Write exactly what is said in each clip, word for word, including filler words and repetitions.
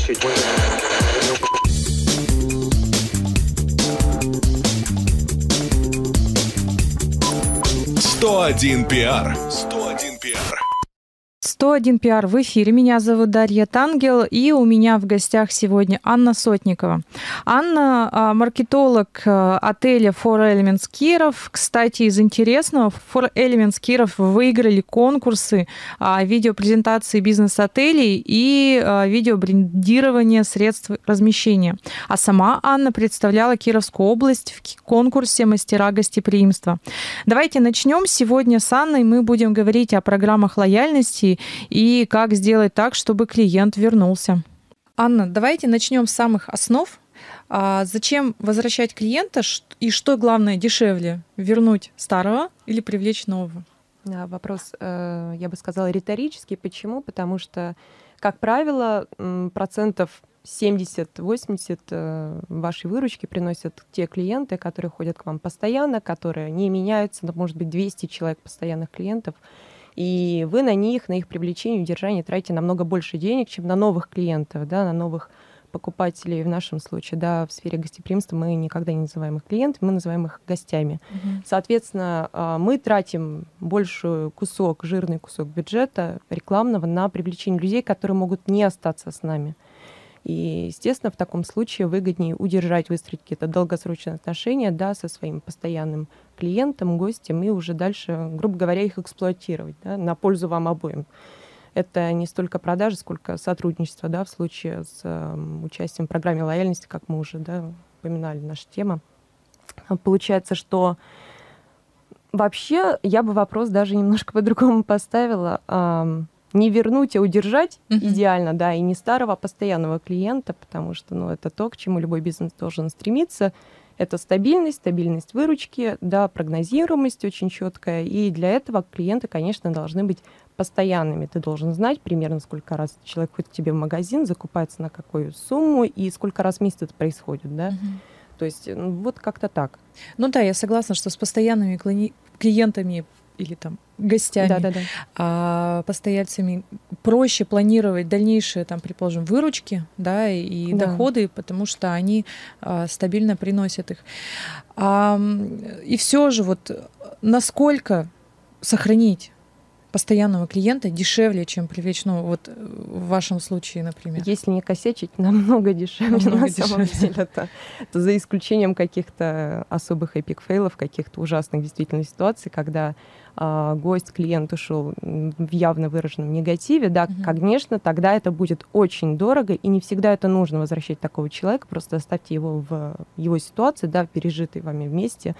сто один пиар. сто один пиар. сто один пиар в эфире. Меня зовут Дарья Тангел, и у меня в гостях сегодня Анна Сотникова. Анна – маркетолог отеля Four Elements Киров. Кстати, из интересного, Four Elements Киров выиграли конкурсы видеопрезентации бизнес-отелей и видеобрендирования средств размещения. А сама Анна представляла Кировскую область в конкурсе «Мастера гостеприимства». Давайте начнем. Сегодня с Анной мы будем говорить о программах лояльности и как сделать так, чтобы клиент вернулся. Анна, давайте начнем с самых основ. А зачем возвращать клиента и что главное дешевле, вернуть старого или привлечь нового? Вопрос, я бы сказала, риторический. Почему? Потому что, как правило, процентов семьдесят-восемьдесят вашей выручки приносят те клиенты, которые ходят к вам постоянно, которые не меняются, может быть, двести человек постоянных клиентов. И вы на них, на их привлечение и удержание тратите намного больше денег, чем на новых клиентов, да, на новых покупателей в нашем случае. Да, в сфере гостеприимства мы никогда не называем их клиентами, мы называем их гостями. Uh-huh. Соответственно, мы тратим большой кусок, жирный кусок бюджета рекламного на привлечение людей, которые могут не остаться с нами. И, естественно, в таком случае выгоднее удержать, выстроить какие-то долгосрочные отношения, да, со своим постоянным клиентом, гостем, и уже дальше, грубо говоря, их эксплуатировать, да, на пользу вам обоим. Это не столько продажи, сколько сотрудничество, да, в случае с э, участием в программе лояльности, как мы уже, да, упоминали, наша тема. Получается, что вообще я бы вопрос даже немножко по-другому поставила. Э, Не вернуть, а удержать uh-huh. идеально, да, и не старого, а постоянного клиента, потому что, ну, это то, к чему любой бизнес должен стремиться. Это стабильность, стабильность выручки, да, прогнозируемость очень четкая. И для этого клиенты, конечно, должны быть постоянными. Ты должен знать примерно, сколько раз человек ходит к тебе в магазин, закупается на какую сумму и сколько раз в месяц это происходит, да. Uh-huh. То есть, ну, вот как-то так. Ну да, я согласна, что с постоянными кли- клиентами или там гостями, да, да, да. А, постояльцами проще планировать дальнейшие, там, предположим, выручки, да, и да. доходы, потому что они а, стабильно приносят их. А, и все же вот насколько сохранить постоянного клиента дешевле, чем привлечь, ну, вот в вашем случае, например? Если не косячить, намного дешевле, намного на дешевле. Самом деле. Это, это за исключением каких-то особых эпик-фейлов, каких-то ужасных действительно ситуаций, когда а, гость, клиент ушел в явно выраженном негативе, да, угу. конечно, тогда это будет очень дорого, и не всегда это нужно возвращать такого человека, просто оставьте его в его ситуации, да, пережитой вами вместе,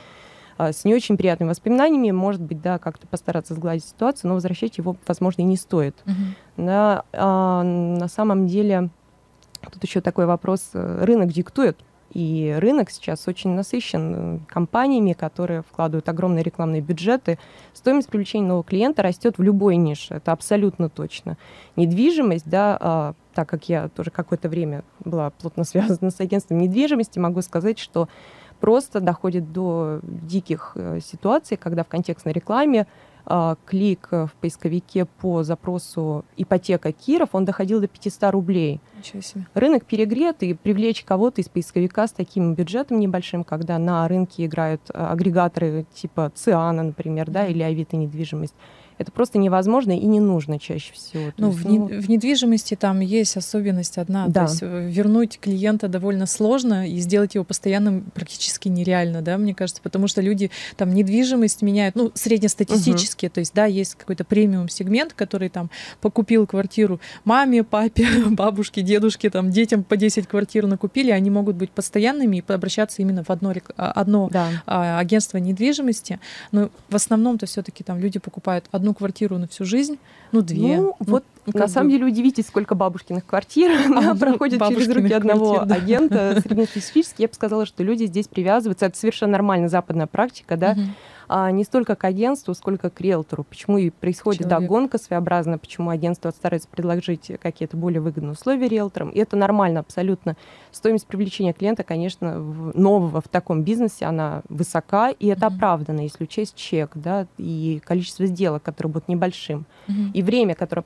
с не очень приятными воспоминаниями, может быть, да, как-то постараться сгладить ситуацию, но возвращать его, возможно, и не стоит. Uh-huh. На, а, на самом деле, тут еще такой вопрос, рынок диктует, и рынок сейчас очень насыщен компаниями, которые вкладывают огромные рекламные бюджеты. Стоимость привлечения нового клиента растет в любой нише, это абсолютно точно. Недвижимость, да, а, так как я тоже какое-то время была плотно связана с агентством недвижимости, могу сказать, что просто доходит до диких э, ситуаций, когда в контекстной рекламе э, клик в поисковике по запросу «ипотека Киров», он доходил до пятьсот рублей. Ничего себе. Рынок перегрет, и привлечь кого-то из поисковика с таким бюджетом небольшим, когда на рынке играют э, агрегаторы типа Циана, например, mm-hmm. да, или Авито недвижимость, это просто невозможно и не нужно чаще всего. Ну, есть, в, ну, в недвижимости там есть особенность одна. Да. То есть вернуть клиента довольно сложно, и сделать его постоянным практически нереально, да, мне кажется, потому что люди там недвижимость меняют, ну, среднестатистически, угу. то есть, да, есть какой-то премиум-сегмент, который там покупил квартиру маме, папе, бабушке, дедушке, там, детям по десять квартир накупили, они могут быть постоянными и обращаться именно в одно, одно да. агентство недвижимости, но в основном-то все-таки там люди покупают одну квартиру на всю жизнь, ну, две. Ну, ну вот на самом бы... деле удивитесь, сколько бабушкиных квартир а, проходит через руки одного квартир, да. агента. Среднестатистически я бы сказала, что люди здесь привязываются. Это совершенно нормальная западная практика, да, угу. а не столько к агентству, сколько к риэлтору. Почему и происходит да, гонка своеобразная, почему агентство старается предложить какие-то более выгодные условия риэлторам. И это нормально абсолютно. Стоимость привлечения клиента, конечно, в, нового в таком бизнесе, она высока, и это mm-hmm. оправдано, если учесть чек, да, и количество сделок, которые будут небольшим, mm-hmm. и время, которое пройдет до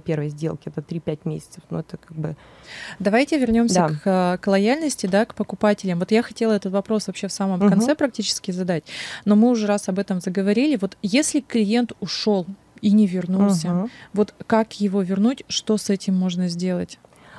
первой сделки, это три-пять месяцев. Ну, это как бы... Давайте вернемся Да. к, к лояльности, да, к покупателям. Вот я хотела этот вопрос вообще в самом Мгм. конце практически задать, но мы уже раз об этом заговорили. Вот если клиент ушел и не вернулся, Мгм. вот как его вернуть, что с этим можно сделать?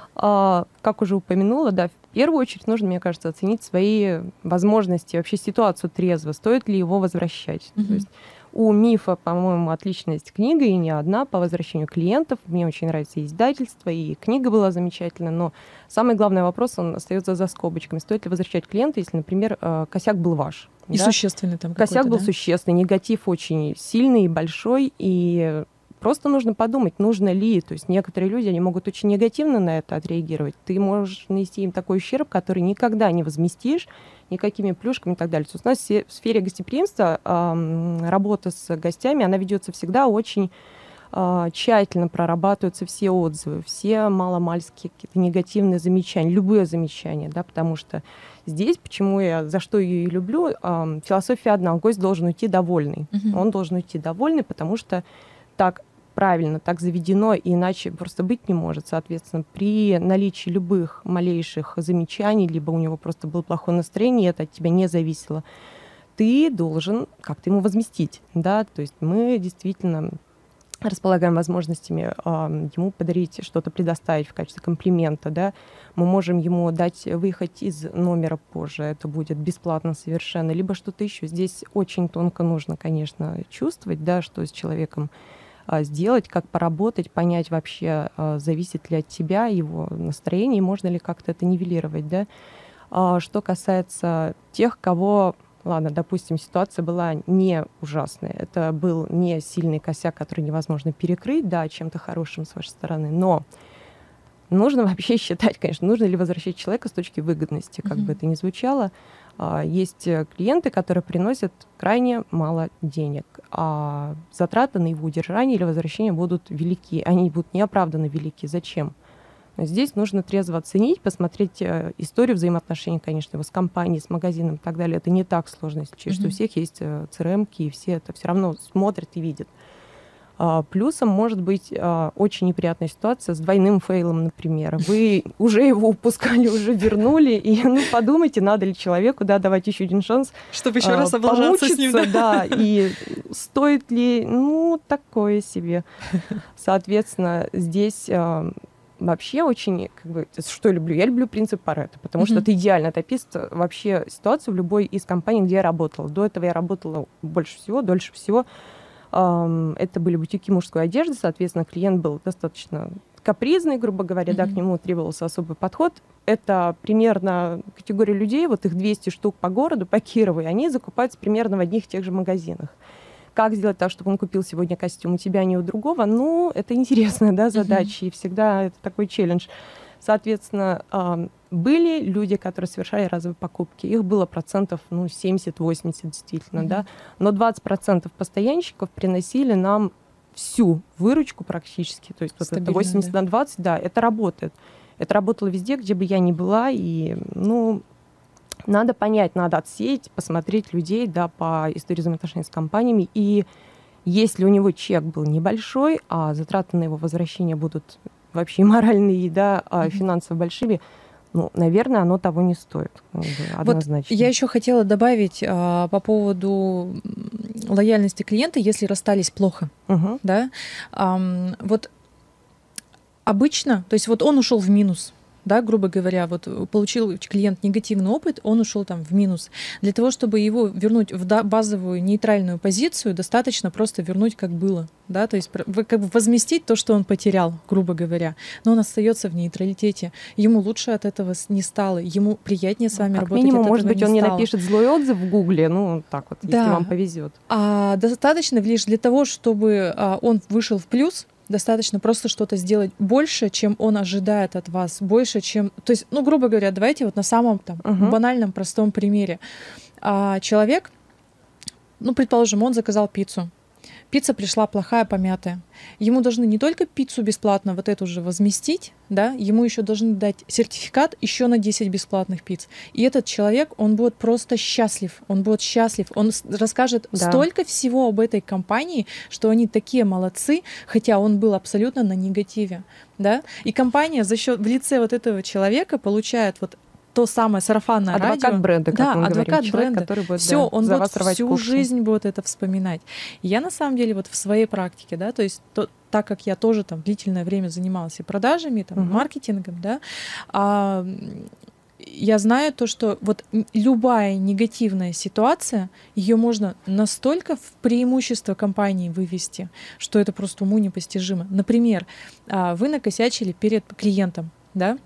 А, как уже упомянула, да, в первую очередь нужно, мне кажется, оценить свои возможности, вообще ситуацию трезво, стоит ли его возвращать. Мгм. То есть у Мифа, по-моему, отличная есть книга, и не одна, по возвращению клиентов. Мне очень нравится и издательство, и книга была замечательная, но самый главный вопрос, он остается за скобочками. Стоит ли возвращать клиента, если, например, э, косяк был ваш? И да? существенный там Косяк какой-то, был да? существенный, негатив очень сильный и большой, и просто нужно подумать, нужно ли. То есть некоторые люди, они могут очень негативно на это отреагировать. Ты можешь нанести им такой ущерб, который никогда не возместишь никакими плюшками и так далее. То есть у нас в сфере гостеприимства э, работа с гостями, она ведется всегда очень э, тщательно, прорабатываются все отзывы, все маломальские какие-то негативные замечания, любые замечания, да, потому что здесь, почему я, за что ее и люблю, э, философия одна, гость должен уйти довольный. Мгм. Он должен уйти довольный, потому что так правильно, так заведено, и иначе просто быть не может. Соответственно, при наличии любых малейших замечаний, либо у него просто было плохое настроение, и это от тебя не зависело, ты должен как-то ему возместить. Да? То есть мы действительно располагаем возможностями э, ему подарить что-то, предоставить в качестве комплимента. Да? Мы можем ему дать выехать из номера позже, это будет бесплатно совершенно, либо что-то еще. Здесь очень тонко нужно, конечно, чувствовать, да, что с человеком сделать, как поработать, понять вообще, зависит ли от тебя его настроение, и можно ли как-то это нивелировать. Да? Что касается тех, кого, ладно, допустим, ситуация была не ужасная, это был не сильный косяк, который невозможно перекрыть, да, чем-то хорошим с вашей стороны, но нужно вообще считать, конечно, нужно ли возвращать человека с точки выгодности, как Мгм. бы это ни звучало. Есть клиенты, которые приносят крайне мало денег, а затраты на его удержание или возвращение будут велики. Они будут неоправданно велики. Зачем? Здесь нужно трезво оценить, посмотреть историю взаимоотношений, конечно, его с компанией, с магазином и так далее. Это не так сложно, если честно. Мгм. У всех есть си эр эм-ки, и все это все равно смотрят и видят. А, Плюсом может быть а, очень неприятная ситуация с двойным фейлом, например. Вы уже его упускали, уже вернули, и ну, подумайте, надо ли человеку да, давать еще один шанс. Чтобы еще а, раз облажаться с ним. помучиться, да, и стоит ли, ну, такое себе. Соответственно, здесь а, вообще очень, как бы, что я люблю? Я люблю принцип Парето, потому что Мгм. это идеально описывает вообще ситуацию в любой из компаний, где я работала. До этого я работала больше всего, дольше всего. Это были бутики мужской одежды, соответственно, клиент был достаточно капризный, грубо говоря, mm-hmm. да, к нему требовался особый подход. Это примерно категория людей, вот их двести штук по городу, по Кирову, и они закупаются примерно в одних и тех же магазинах. Как сделать так, чтобы он купил сегодня костюм у тебя, а не у другого? Ну, это интересная да, задача, mm-hmm. и всегда это такой челлендж. Соответственно, были люди, которые совершали разовые покупки. Их было процентов ну, семьдесят-восемьдесят действительно, mm-hmm. да. Но двадцать процентов постоянщиков приносили нам всю выручку практически. То есть вот это восемьдесят на двадцать, да, это работает. Это работало везде, где бы я ни была. И, ну, надо понять, надо отсеять, посмотреть людей, да, по истории взаимоотношений с компаниями. И если у него чек был небольшой, а затраты на его возвращение будут вообще моральные, да, а финансово большими, ну, наверное, оно того не стоит. Однозначно. Вот я еще хотела добавить а, по поводу лояльности клиента, если расстались плохо, угу. да. А, вот обычно, то есть вот он ушел в минус, да, грубо говоря, вот получил клиент негативный опыт, он ушел там в минус. Для того, чтобы его вернуть в базовую нейтральную позицию, достаточно просто вернуть как было, да, то есть как бы возместить то, что он потерял, грубо говоря, но он остается в нейтралитете. Ему лучше от этого не стало, ему приятнее с вами как работать. Минимум, может быть, не он не стало. напишет злой отзыв в Гугле, ну так вот, да. если вам повезет. А достаточно лишь для того, чтобы а, он вышел в плюс. Достаточно просто что-то сделать больше, чем он ожидает от вас, больше, чем... То есть, ну, грубо говоря, давайте вот на самом там, uh-huh. банальном, простом примере. А человек, ну, предположим, он заказал пиццу, Пицца пришла плохая, помятая. Ему должны не только пиццу бесплатно вот эту же возместить, да, ему еще должны дать сертификат еще на десять бесплатных пиц. И этот человек, он будет просто счастлив, он будет счастлив, он расскажет да. столько всего об этой компании, что они такие молодцы, хотя он был абсолютно на негативе, да. И компания за счет в лице вот этого человека получает вот то самое сарафанное адвокат радио. бренда, как да, мы адвокат говорим, человек, бренда. который будет Все, да, он за будет вас всю курсы. жизнь будет это вспоминать. И я на самом деле вот в своей практике, да, то есть то, так как я тоже там длительное время занималась и продажами, там, uh-huh. маркетингом, да, а, я знаю то, что вот любая негативная ситуация, ее можно настолько в преимущество компании вывести, что это просто уму непостижимо. Например, вы накосячили перед клиентом, да,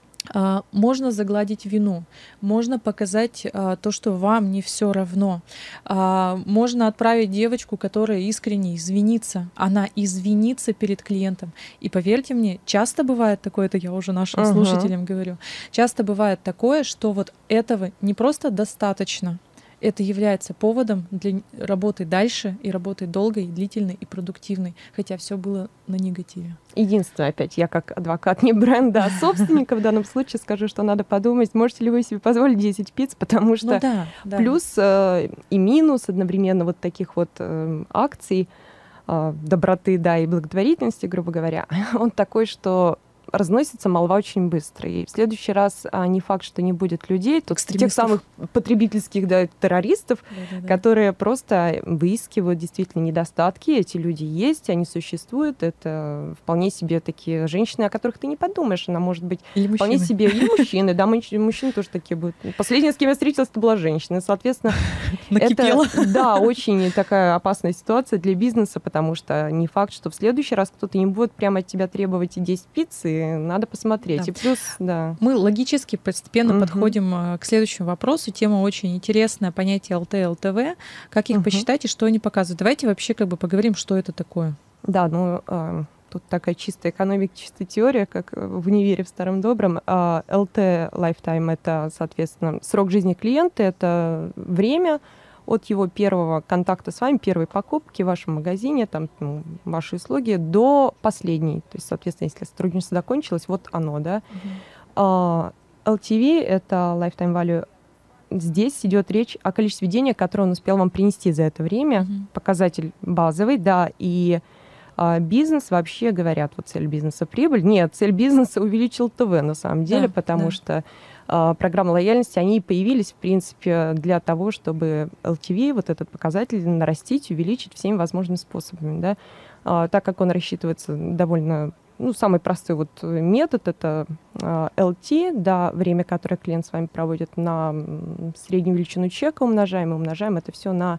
можно загладить вину, можно показать а, то, что вам не все равно. А, можно отправить девочку, которая искренне извинится. Она извинится перед клиентом. И поверьте мне, часто бывает такое, это я уже нашим uh-huh. слушателям говорю, часто бывает такое, что вот этого не просто достаточно, это является поводом для работы дальше и работы долгой, длительной и продуктивной, хотя все было на негативе. Единственное, опять, я как адвокат не бренда, а собственника в данном случае скажу, что надо подумать, можете ли вы себе позволить десять пиц, потому что ну, да, да. плюс э, и минус одновременно вот таких вот э, акций э, доброты, да, и благотворительности, грубо говоря, он такой, что разносится молва очень быстро. И в следующий раз а, не факт, что не будет людей, тут тех самых потребительских да, террористов, Да-да-да. которые просто выискивают действительно недостатки. Эти люди есть, они существуют. Это вполне себе такие женщины, о которых ты не подумаешь. Она может быть или вполне мужчины. себе... И мужчины, да, мужчины тоже такие будут. Последняя, с кем я встретилась, это была женщина. Соответственно, это, да, очень такая опасная ситуация для бизнеса, потому что не факт, что в следующий раз кто-то не будет прямо от тебя требовать и десять пиц, и надо посмотреть. Да. И плюс, да. Мы логически постепенно Uh-huh. подходим к следующему вопросу. Тема очень интересная, понятие эл тэ, эл тэ вэ. Как их uh-huh. посчитать и что они показывают? Давайте вообще как бы поговорим, что это такое. Да, ну, э, тут такая чистая экономика, чистая теория, как в универе в старом добром. А эл тэ Lifetime — это, соответственно, срок жизни клиента, это время от его первого контакта с вами, первой покупки в вашем магазине, там, ну, ваши услуги, до последней. То есть, соответственно, если сотрудничество закончилось, вот оно, да. Uh-huh. эл ти ви — это Lifetime Value. Здесь идет речь о количестве денег, которое он успел вам принести за это время. Uh-huh. Показатель базовый, да, и а, бизнес, вообще говорят, вот цель бизнеса — прибыль. Нет, цель бизнеса — увеличить эл тэ вэ на самом деле, да, потому да. что программы лояльности, они появились, в принципе, для того, чтобы эл ти ви, вот этот показатель, нарастить, увеличить всеми возможными способами. Да? А, так как он рассчитывается довольно... Ну, самый простой вот метод — это эл ти, да, время, которое клиент с вами проводит, на среднюю величину чека умножаем, и умножаем это все на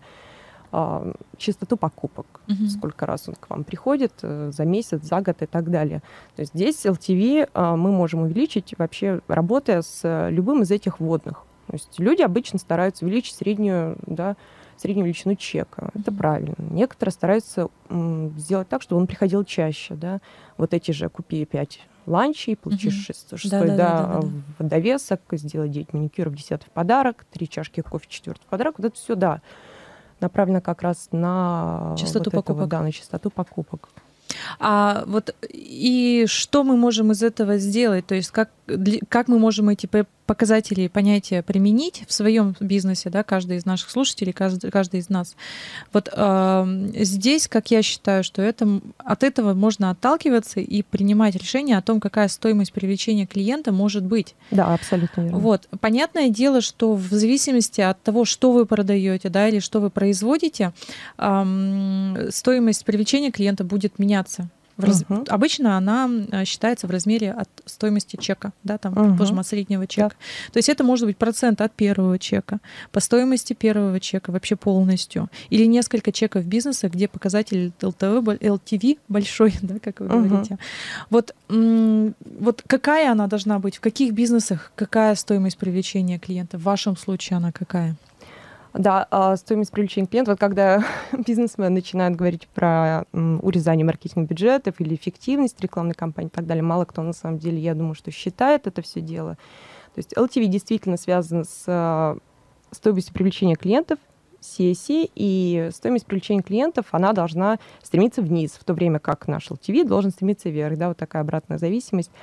а, частоту покупок. Uh-huh. Сколько раз он к вам приходит за месяц, за год и так далее. То есть здесь эл ти ви а, мы можем увеличить вообще, работая с любым из этих вводных. То есть люди обычно стараются увеличить среднюю, да, среднюю величину чека. Uh-huh. Это правильно. Некоторые стараются м, сделать так, чтобы он приходил чаще. Да? Вот эти же купи пять ланчей, получишь uh-huh. шестой да, да, да, да, да. в довесок, сделай девять маникюров, десятый в подарок, три чашки кофе, четвертый в подарок. Вот это все, да, направлено как раз на частоту вот покупок. Вот, да, на частоту покупок. А вот и что мы можем из этого сделать? То есть как, как мы можем эти показатели и понятия применить в своем бизнесе, да, каждый из наших слушателей, каждый, каждый из нас? Вот э, здесь, как я считаю, что это, от этого можно отталкиваться и принимать решение о том, какая стоимость привлечения клиента может быть. Да, абсолютно верно. Вот. Понятное дело, что в зависимости от того, что вы продаете, да, или что вы производите, э, стоимость привлечения клиента будет меняться. В раз... uh-huh. Обычно она считается в размере от стоимости чека, да, там, uh-huh. предположим, от среднего чека. Yeah. То есть это может быть процент от первого чека, по стоимости первого чека вообще полностью. Или несколько чеков бизнеса, где показатель эл тэ вэ, эл ти ви большой, да, как вы uh-huh. говорите. Вот, м- вот какая она должна быть, в каких бизнесах, какая стоимость привлечения клиента? В вашем случае она какая? Да, стоимость привлечения клиентов, вот когда бизнесмены начинают говорить про урезание маркетинговых бюджетов или эффективность рекламной кампании и так далее, мало кто на самом деле, я думаю, что считает это все дело. То есть эл ти ви действительно связано с стоимостью привлечения клиентов, си эс си, и стоимость привлечения клиентов, она должна стремиться вниз, в то время как наш эл ти ви должен стремиться вверх, да, вот такая обратная зависимость.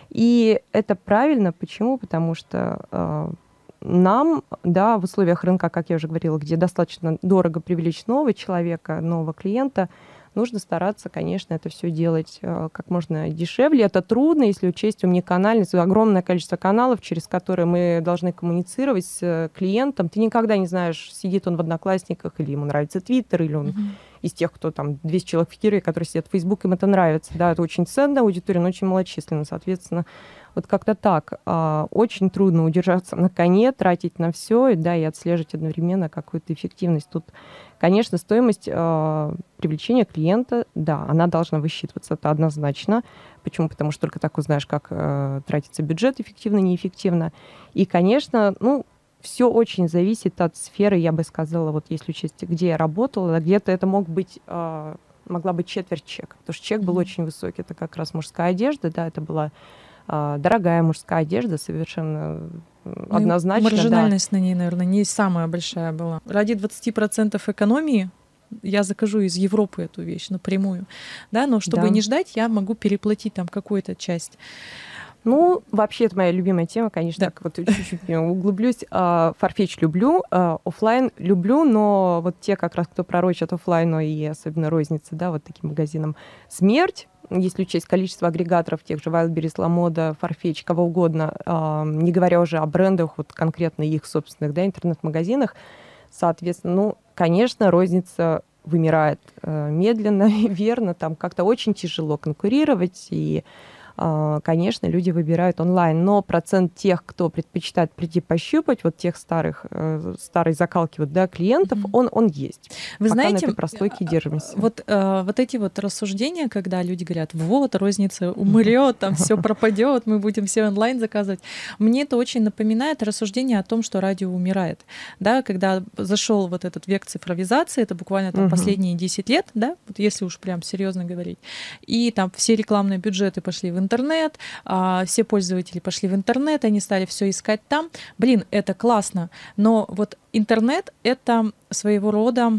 И это правильно. Почему? Потому что э, нам, да, в условиях рынка, как я уже говорила, где достаточно дорого привлечь нового человека, нового клиента, нужно стараться, конечно, это все делать э, как можно дешевле. Это трудно, если учесть уникальность, огромное количество каналов, через которые мы должны коммуницировать с э, клиентом. Ты никогда не знаешь, сидит он в Одноклассниках, или ему нравится Твиттер, или он mm-hmm. из тех, кто там двести человек в Кирове, которые сидят в Фейсбуке, им это нравится. Да, это очень ценная аудитория, но очень малочисленна. Соответственно, вот как-то так. А, очень трудно удержаться на коне, тратить на все, и, да, и отслеживать одновременно какую-то эффективность. Тут, конечно, стоимость а, привлечения клиента, да, она должна высчитываться, это однозначно. Почему? Потому что только так узнаешь, как а, тратится бюджет эффективно, неэффективно. И, конечно, ну, все очень зависит от сферы, я бы сказала, вот если учесть, где я работала, где-то это мог быть, а, могла быть четверть чека, потому что чек был mm-hmm. очень высокий. Это как раз мужская одежда, да, это была дорогая мужская одежда, совершенно ну, однозначно. Маржинальность да. на ней, наверное, не самая большая была. Ради двадцати процентов экономии я закажу из Европы эту вещь напрямую. Да, но чтобы да. не ждать, я могу переплатить там какую-то часть. Ну, вообще, это моя любимая тема, конечно, да. так вот чуть-чуть углублюсь. Farfetch люблю, офлайн люблю, но вот те, как раз, кто пророчат офлайну и особенно розницы, да, вот таким магазинам, смерть. Если учесть количество агрегаторов, тех же Wildberries, LaModa, Farfetch, кого угодно, не говоря уже о брендах, вот конкретно их собственных, да, интернет-магазинах, соответственно, ну, конечно, розница вымирает медленно и верно, там как-то очень тяжело конкурировать, и конечно, люди выбирают онлайн, но процент тех, кто предпочитает прийти пощупать, вот тех старых, старой закалки вот, да, клиентов, mm-hmm. он, он есть. Вы Пока знаете, на этой прослойке держимся. Вот, вот эти вот рассуждения, когда люди говорят, вот, розница умрет, там все пропадет, мы будем все онлайн заказывать, мне это очень напоминает рассуждение о том, что радио умирает. Да, когда зашел вот этот век цифровизации, это буквально там mm-hmm. последние десять лет, да, вот если уж прям серьезно говорить, и там все рекламные бюджеты пошли в интернет, интернет, все пользователи пошли в интернет, они стали все искать там. Блин, это классно, но вот интернет — это своего рода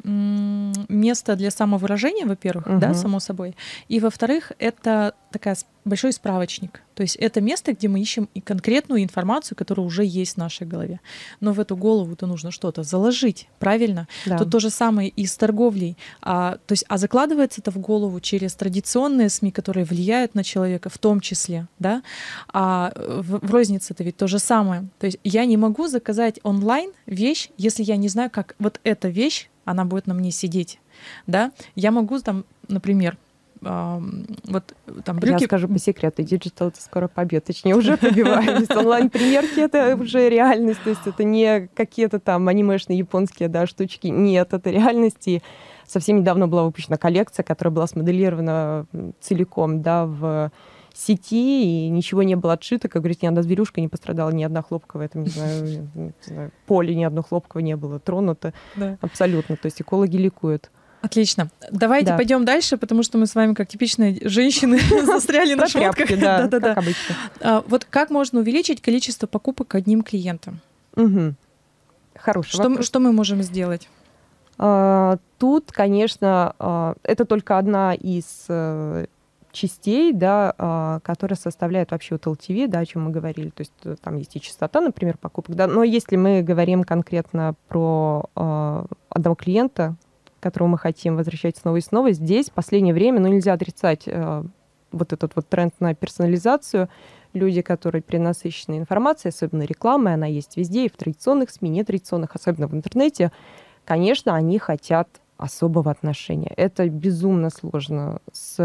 место для самовыражения, во-первых, угу. да, само собой, и, во-вторых, это такая большой справочник. То есть это место, где мы ищем и конкретную информацию, которая уже есть в нашей голове. Но в эту голову-то нужно что-то заложить, правильно? Да. Тут то же самое и с торговлей. А, то есть, а закладывается это в голову через традиционные СМИ, которые влияют на человека в том числе, да? А в, в рознице это ведь то же самое. То есть я не могу заказать онлайн вещь, если я не знаю, как вот эта вещь, она будет на мне сидеть, да? Я могу там, например, вот там брюки... Я скажу по секрету, диджитал это скоро побьет, точнее уже побивает. Онлайн-примерки это уже реальность, то есть это не какие-то там анимешные японские, да, штучки, нет, это реальность. И совсем недавно была выпущена коллекция, которая была смоделирована целиком, да, в сети, и ничего не было отшито, как говорится, ни одна зверюшка не пострадала, ни одна хлопковая, там, не знаю, не знаю, поле ни одно хлопковое не было тронуто, да. Абсолютно, то есть экологи ликуют. Отлично. Давайте да. пойдем дальше, потому что мы с вами, как типичные женщины, застряли на шмотках. Да, как обычно. Вот как можно увеличить количество покупок одним клиентом? Хороший вопрос. Что мы можем сделать? Тут, конечно, это только одна из частей, да, которая составляет вообще вот эл ти ви, да, о чем мы говорили. То есть там есть и частота, например, покупок. Да, но если мы говорим конкретно про одного клиента, которого мы хотим возвращать снова и снова, здесь в последнее время, ну, нельзя отрицать э, вот этот вот тренд на персонализацию. Люди, которые перенасыщены информацией, особенно рекламой, она есть везде, и в традиционных СМИ, нетрадиционных, особенно в интернете, конечно, они хотят особого отношения. Это безумно сложно с,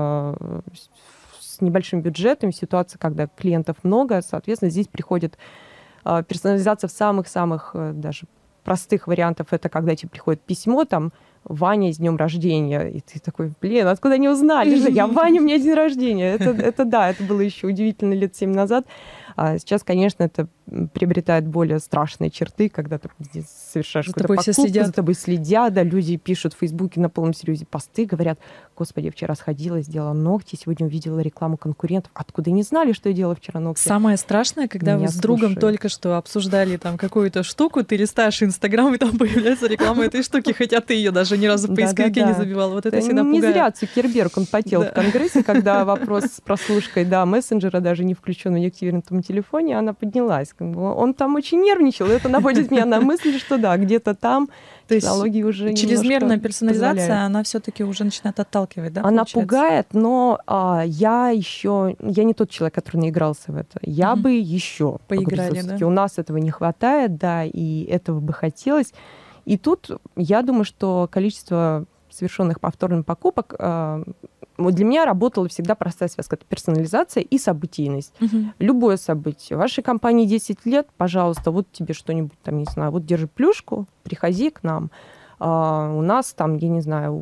с небольшим бюджетом, ситуация, когда клиентов много, соответственно, здесь приходит э, персонализация в самых-самых э, даже простых вариантов. Это когда тебе приходит письмо, там, Ваня с днем рождения. И ты такой, блин, откуда они узнали же? Я Ваня, у меня день рождения. Это, это да, это было еще удивительно лет семь назад. А сейчас, конечно, это приобретает более страшные черты, когда ты совершаешь за какую-то тобой покупку, следят. за тобой следят, да, люди пишут в Фейсбуке на полном серьезе посты, говорят: господи, я вчера сходила, сделала ногти, сегодня увидела рекламу конкурентов, откуда не знали, что я делала вчера ногти. Самое страшное, когда Меня вы с другом слушают. только что обсуждали там какую-то штуку, ты листаешь Инстаграм, и там появляется реклама этой штуки, хотя ты ее даже ни разу в поисковике не Да-да-да. забивал. Вот это Да, всегда не пугает. зря Цукерберг, он потел Да. в Конгрессе, когда вопрос с прослушкой, да, мессенджера, даже не включен в неактивированном телефоне, она поднялась. Как бы Он там очень нервничал, и это наводит меня на мысль, что да, где-то там То есть технологии уже чрезмерная немножко персонализация, позволяют. она все-таки уже начинает отталкивать, да? Она получается? пугает, но а, я еще, я не тот человек, который наигрался в это. Я Мгм. бы еще Поиграли, да? У нас этого не хватает, да, и этого бы хотелось. И тут я думаю, что количество совершенных повторных покупок а, вот для меня работала всегда простая связка. Это персонализация и событийность. Мгм. Любое событие. В вашей компании десять лет, пожалуйста, вот тебе что-нибудь там, не знаю, вот держи плюшку, приходи к нам. А, у нас там, я не знаю,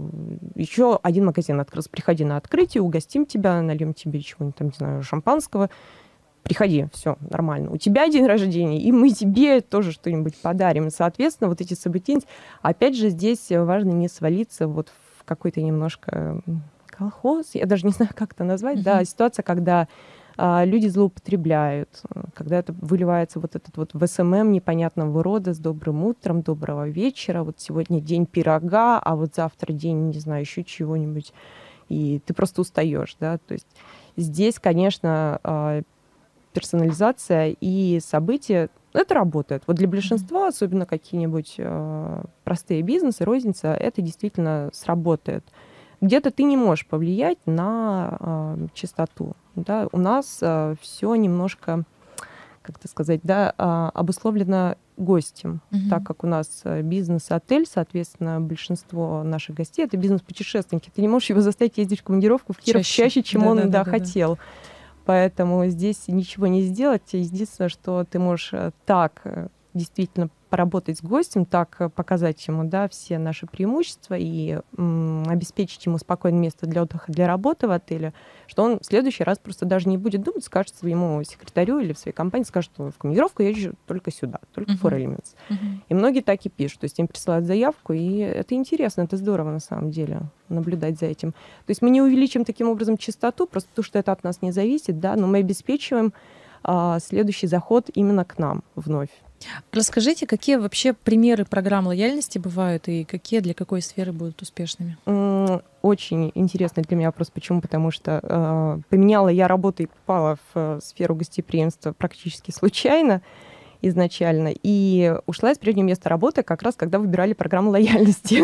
еще один магазин открылся. Приходи на открытие, угостим тебя, нальем тебе чего-нибудь там, не знаю, шампанского. Приходи, все нормально. У тебя день рождения, и мы тебе тоже что-нибудь подарим. Соответственно, вот эти события. Опять же, здесь важно не свалиться вот в какой-то немножко колхоз, я даже не знаю, как это назвать, mm-hmm. да, ситуация, когда а, люди злоупотребляют, когда это выливается вот этот вот в эс эм эм непонятного рода с добрым утром, доброго вечера, вот сегодня день пирога, а вот завтра день, не знаю, еще чего-нибудь, и ты просто устаешь, да, то есть здесь, конечно, а, персонализация и события, это работает. Вот для большинства, mm-hmm. особенно какие-нибудь а, простые бизнесы, розница, это действительно сработает. Где-то ты не можешь повлиять на э, частоту. Да? У нас э, все немножко, как это сказать, да, э, обусловлено гостем. Mm-hmm. Так как у нас бизнес-отель, соответственно, большинство наших гостей — это бизнес-путешественники. Ты не можешь его заставить ездить в командировку в Киров чаще, чаще чем да, он да, да, да, хотел. Да. Поэтому здесь ничего не сделать. Единственное, что ты можешь так действительно поработать с гостем, так показать ему, да, все наши преимущества и м, обеспечить ему спокойное место для отдыха, для работы в отеле, что он в следующий раз просто даже не будет думать, скажет своему секретарю или в своей компании, скажет, что в командировку я езжу только сюда, только uh-huh. Four Elements. Uh-huh. И многие так и пишут, то есть им присылают заявку, и это интересно, это здорово на самом деле, наблюдать за этим. То есть мы не увеличим таким образом частоту, просто потому что это от нас не зависит, да, но мы обеспечиваем а, следующий заход именно к нам вновь. Расскажите, какие вообще примеры программ лояльности бывают и какие для какой сферы будут успешными? Очень интересный для меня вопрос. Почему? Потому что э, поменяла я работу и попала в э, сферу гостеприимства практически случайно изначально. И ушла из прежнего места работы как раз, когда выбирали программу лояльности.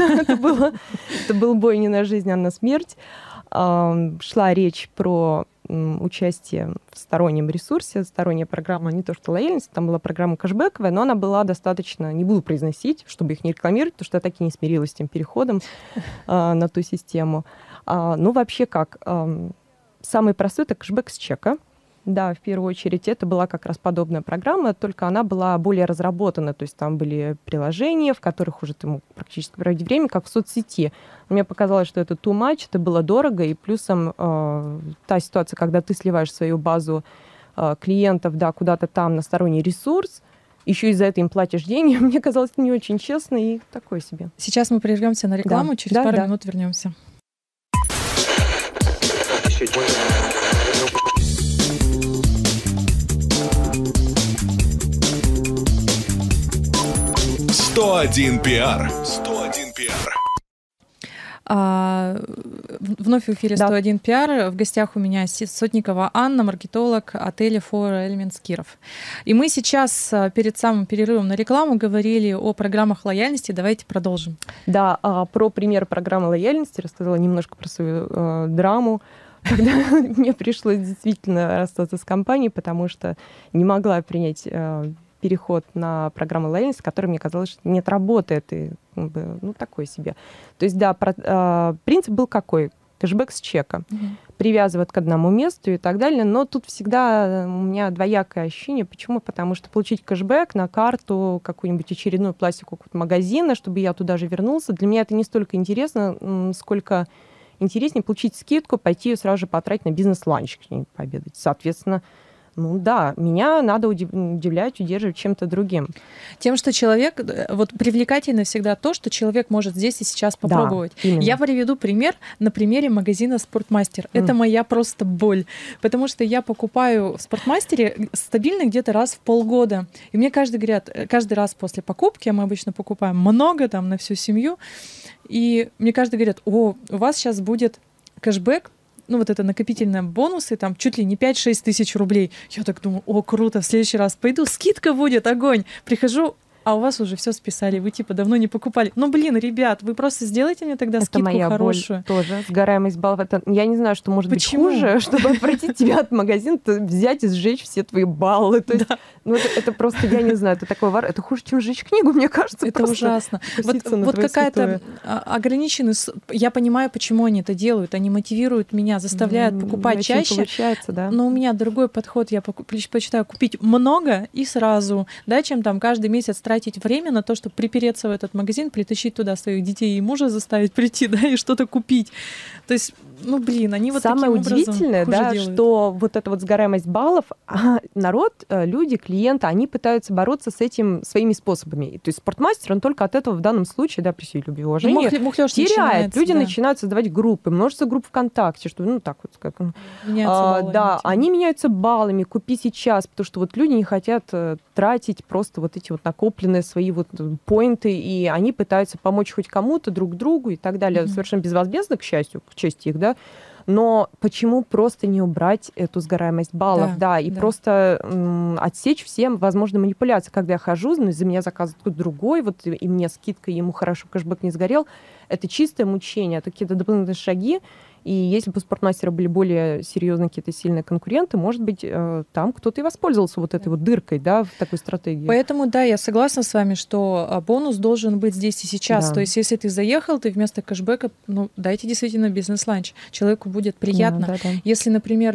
Это был бой не на жизнь, а на смерть. Шла речь про участие в стороннем ресурсе, сторонняя программа, не то что лояльность, там была программа кэшбэковая, но она была достаточно, не буду произносить, чтобы их не рекламировать, потому что я так и не смирилась с тем переходом а, на ту систему. А, ну, вообще как? А, самый простой — это кэшбэк с чека. Да, в первую очередь это была как раз подобная программа, только она была более разработана, то есть там были приложения, в которых уже ты мог практически проводить время, как в соцсети. Мне показалось, что это too much, это было дорого, и плюсом э, та ситуация, когда ты сливаешь свою базу э, клиентов, да, куда-то там на сторонний ресурс, еще и за это им платишь деньги, мне казалось, это не очень честно и такое себе. Сейчас мы прервемся на рекламу, да. через да, пару да. минут вернемся. сто один пиар. сто один пиар. А, вновь в эфире да. сто один пиар. В гостях у меня Сотникова Анна, маркетолог отеля Four Elements Киров. И мы сейчас перед самым перерывом на рекламу говорили о программах лояльности. Давайте продолжим. Да, про пример программы лояльности рассказала немножко про свою э, драму, когда мне пришлось действительно расстаться с компанией, потому что не могла принять э, переход на программу лояльности, которая мне казалось, что нет, работает, и ну, такой себе. То есть, да, про, э, принцип был какой? Кэшбэк с чека. Mm-hmm. Привязывают к одному месту и так далее, но тут всегда у меня двоякое ощущение. Почему? Потому что получить кэшбэк на карту, какую-нибудь очередную пластику магазина, чтобы я туда же вернулся, для меня это не столько интересно, сколько интереснее получить скидку, пойти ее сразу же потратить на бизнес-ланч, к ней пообедать. Соответственно, ну да, меня надо удивлять, удерживать чем-то другим. Тем, что человек, вот привлекательно всегда то, что человек может здесь и сейчас попробовать. Да, я приведу пример на примере магазина «Спортмастер». Mm. Это моя просто боль, потому что я покупаю в «Спортмастере» стабильно где-то раз в полгода. И мне каждый говорят, каждый раз после покупки, а мы обычно покупаем много там на всю семью, и мне каждый говорят: о, у вас сейчас будет кэшбэк, ну вот это накопительные бонусы, там чуть ли не пять-шесть тысяч рублей. Я так думаю: о, круто, в следующий раз пойду, скидка будет, огонь. Прихожу, а у вас уже все списали, вы типа давно не покупали. Ну, блин, ребят, вы просто сделайте мне тогда это скидку моя хорошую. Боль тоже, сгораемость баллов. Это, я не знаю, что может Почему? быть хуже, чтобы отвратить тебя от магазина, взять и сжечь все твои баллы. То есть, да. ну, это, это просто, я не знаю, это такое, это хуже, чем сжечь книгу, мне кажется. Это ужасно. Вот, вот какая-то ограниченная... Я понимаю, почему они это делают. Они мотивируют меня, заставляют mm, покупать чаще. Получается, да. Но у меня другой подход. Я предпочитаю купить много и сразу, да, чем там каждый месяц тратить время на то, чтобы припереться в этот магазин, притащить туда своих детей и мужа заставить прийти, да, и что-то купить. То есть, ну, блин, они вот самое таким образом удивительное, хуже да, делают. что вот эта вот сгораемость баллов, народ, люди, клиенты, они пытаются бороться с этим своими способами. То есть «Спортмастер», он только от этого в данном случае, да, при всей любви и уважении, ну, мухлёж теряет. Люди да. начинают создавать группы, множество групп ВКонтакте, что, ну, так вот, как... А, да, они меняются баллами, купи сейчас, потому что вот люди не хотят тратить просто вот эти вот накопленные свои вот поинты, и они пытаются помочь хоть кому-то, друг другу и так далее. Mm-hmm. Совершенно безвозмездно, к счастью, к чести их, да. Но почему просто не убрать эту сгораемость баллов, да, да и да. просто м, отсечь всем возможные манипуляции. Когда я хожу, за меня заказывает кто-то другой, вот и мне скидка, ему хорошо кэшбэк не сгорел, это чистое мучение, это какие-то дополнительные шаги. И если бы у «Спортмастера» были более серьезные какие-то сильные конкуренты, может быть, там кто-то и воспользовался вот этой вот дыркой, да, в такой стратегии. Поэтому, да, я согласна с вами, что бонус должен быть здесь и сейчас. Да. То есть, если ты заехал, ты вместо кэшбэка, ну, дайте действительно бизнес-ланч. Человеку будет приятно. Да, да, да. Если, например,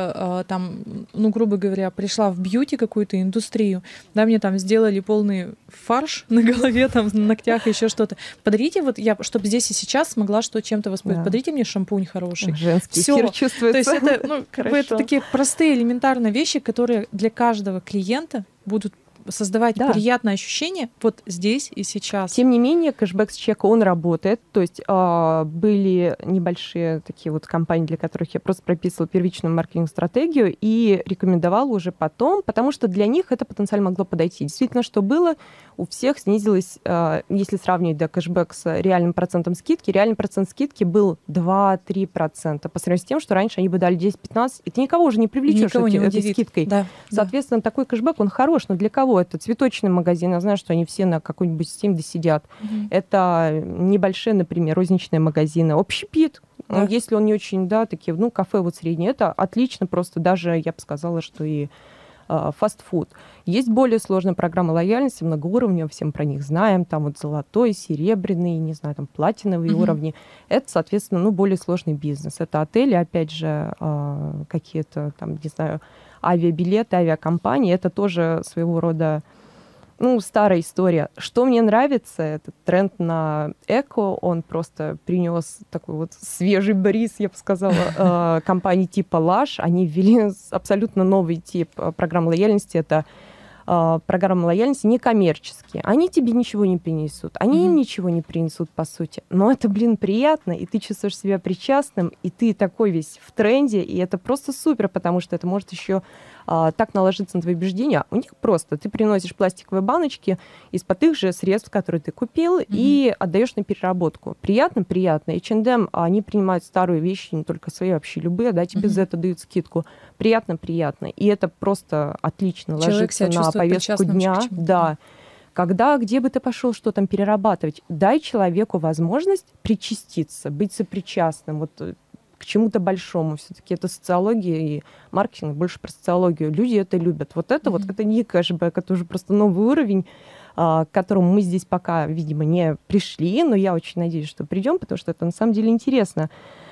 я там, ну, грубо говоря, пришла в бьюти какую-то индустрию, да, мне там сделали полный фарш на голове, там, на ногтях, еще что-то. Подарите, вот я, чтобы здесь и сейчас смогла что чем-то воспользоваться. Да. Подарите мне шампунь хороший. Женский эфир чувствуется. То есть это, ну, как бы это такие простые, элементарные вещи, которые для каждого клиента будут создавать да. приятное ощущение вот здесь и сейчас. Тем не менее, кэшбэк с чека, он работает. То есть э, были небольшие такие вот компании, для которых я просто прописывала первичную маркетинг-стратегию и рекомендовала уже потом, потому что для них это потенциально могло подойти. Действительно, что было, у всех снизилось, э, если сравнивать да, кэшбэк с реальным процентом скидки, реальный процент скидки был два-три процента по сравнению с тем, что раньше они бы дали десять-пятнадцать процентов. И ты никого уже не привлечешь этой, этой скидкой. Да, соответственно, да. такой кэшбэк, он хорош, но для кого? Это цветочный магазин, я знаю, что они все на какой-нибудь системе досидят. Mm-hmm. Это небольшие, например, розничные магазины. Общепит, да. если он не очень, да, такие, ну, кафе вот средние, это отлично просто, даже, я бы сказала, что и э, фастфуд. Есть более сложная программа лояльности, многоуровневая, всем про них знаем, там вот золотой, серебряный, не знаю, там платиновые mm-hmm. уровни. Это, соответственно, ну, более сложный бизнес. Это отели, опять же, э, какие-то там, не знаю, авиабилеты, авиакомпании, это тоже своего рода, ну, старая история. Что мне нравится, этот тренд на эко, он просто принес такой вот свежий бриз, я бы сказала, компании типа Lush. Они ввели абсолютно новый тип программы лояльности, это программы лояльности некоммерческие. Они тебе ничего не принесут, они mm-hmm. им ничего не принесут, по сути. Но это, блин, приятно, и ты чувствуешь себя причастным, и ты такой весь в тренде, и это просто супер, потому что это может еще а, так наложиться на твои убеждения. У них просто ты приносишь пластиковые баночки из-под их же средств, которые ты купил, mm-hmm. и отдаешь на переработку. Приятно, приятно. эйч энд эм, они принимают старые вещи, не только свои, вообще любые, да, тебе mm-hmm. за это дают скидку. Приятно, приятно. И это просто отлично Человек ложится на повестку дня. Да. Когда, где бы ты пошел, что там перерабатывать, дай человеку возможность причаститься, быть сопричастным вот к чему-то большому. Все-таки это социология и маркетинг, больше про социологию. Люди это любят. Вот это mm-hmm. вот, это не кэшбэк, это уже просто новый уровень, к которому мы здесь пока, видимо, не пришли, но я очень надеюсь, что придем, потому что это на самом деле интересно.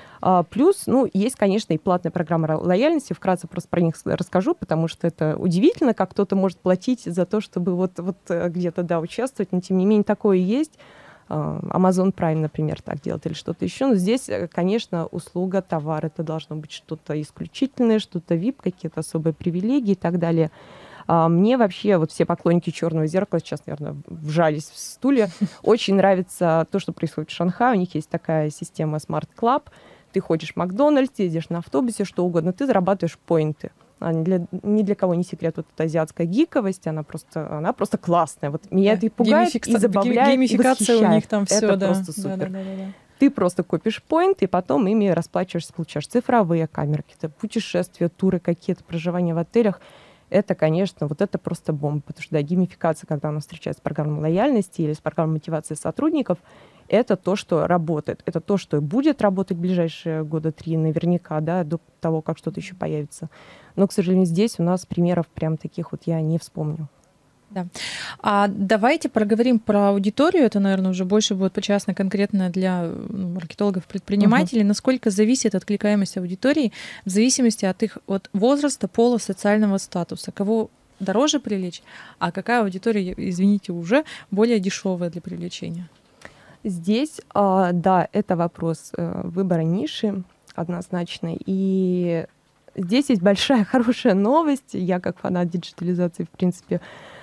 Плюс, ну, есть, конечно, и платная программа лояльности. Вкратце просто про них расскажу, потому что это удивительно, как кто-то может платить за то, чтобы вот, вот где-то, да, участвовать, но тем не менее такое есть. Amazon Prime, например, так делает или что-то еще. Но здесь, конечно, услуга, товар, это должно быть что-то исключительное, что-то ви ай пи, какие-то особые привилегии и так далее. Мне вообще, вот все поклонники «Черного зеркала» сейчас, наверное, вжались в стулья. Очень нравится то, что происходит в Шанхае. У них есть такая система Smart Club. Ты ходишь в Макдональдс, едешь на автобусе, что угодно, ты зарабатываешь поинты. Ни для, ни для кого не секрет вот эта азиатская гиковость, она просто, она просто классная. Вот меня да. это и пугает, Геймификса... и забавляет, геймификация и восхищает. У них там все, это да. просто супер. Да, да, да, да. Ты просто копишь поинты, и потом ими расплачиваешься, получаешь цифровые камеры, какие-то путешествия, туры какие-то, проживания в отелях. Это, конечно, вот это просто бомба, потому что, да, геймификация, когда она встречается с программой лояльности или с программой мотивации сотрудников, это то, что работает. Это то, что будет работать в ближайшие года три наверняка, да, до того, как что-то еще появится. Но, к сожалению, здесь у нас примеров прям таких вот я не вспомню. Да. А давайте проговорим про аудиторию. Это, наверное, уже больше будет почастно конкретно для маркетологов, предпринимателей. Uh-huh. Насколько зависит откликаемость аудитории в зависимости от их от возраста, пола, социального статуса. Кого дороже привлечь, а какая аудитория, извините, уже более дешевая для привлечения? Здесь, да, это вопрос выбора ниши однозначно. И здесь есть большая хорошая новость. Я, как фанат диджитализации, в принципе,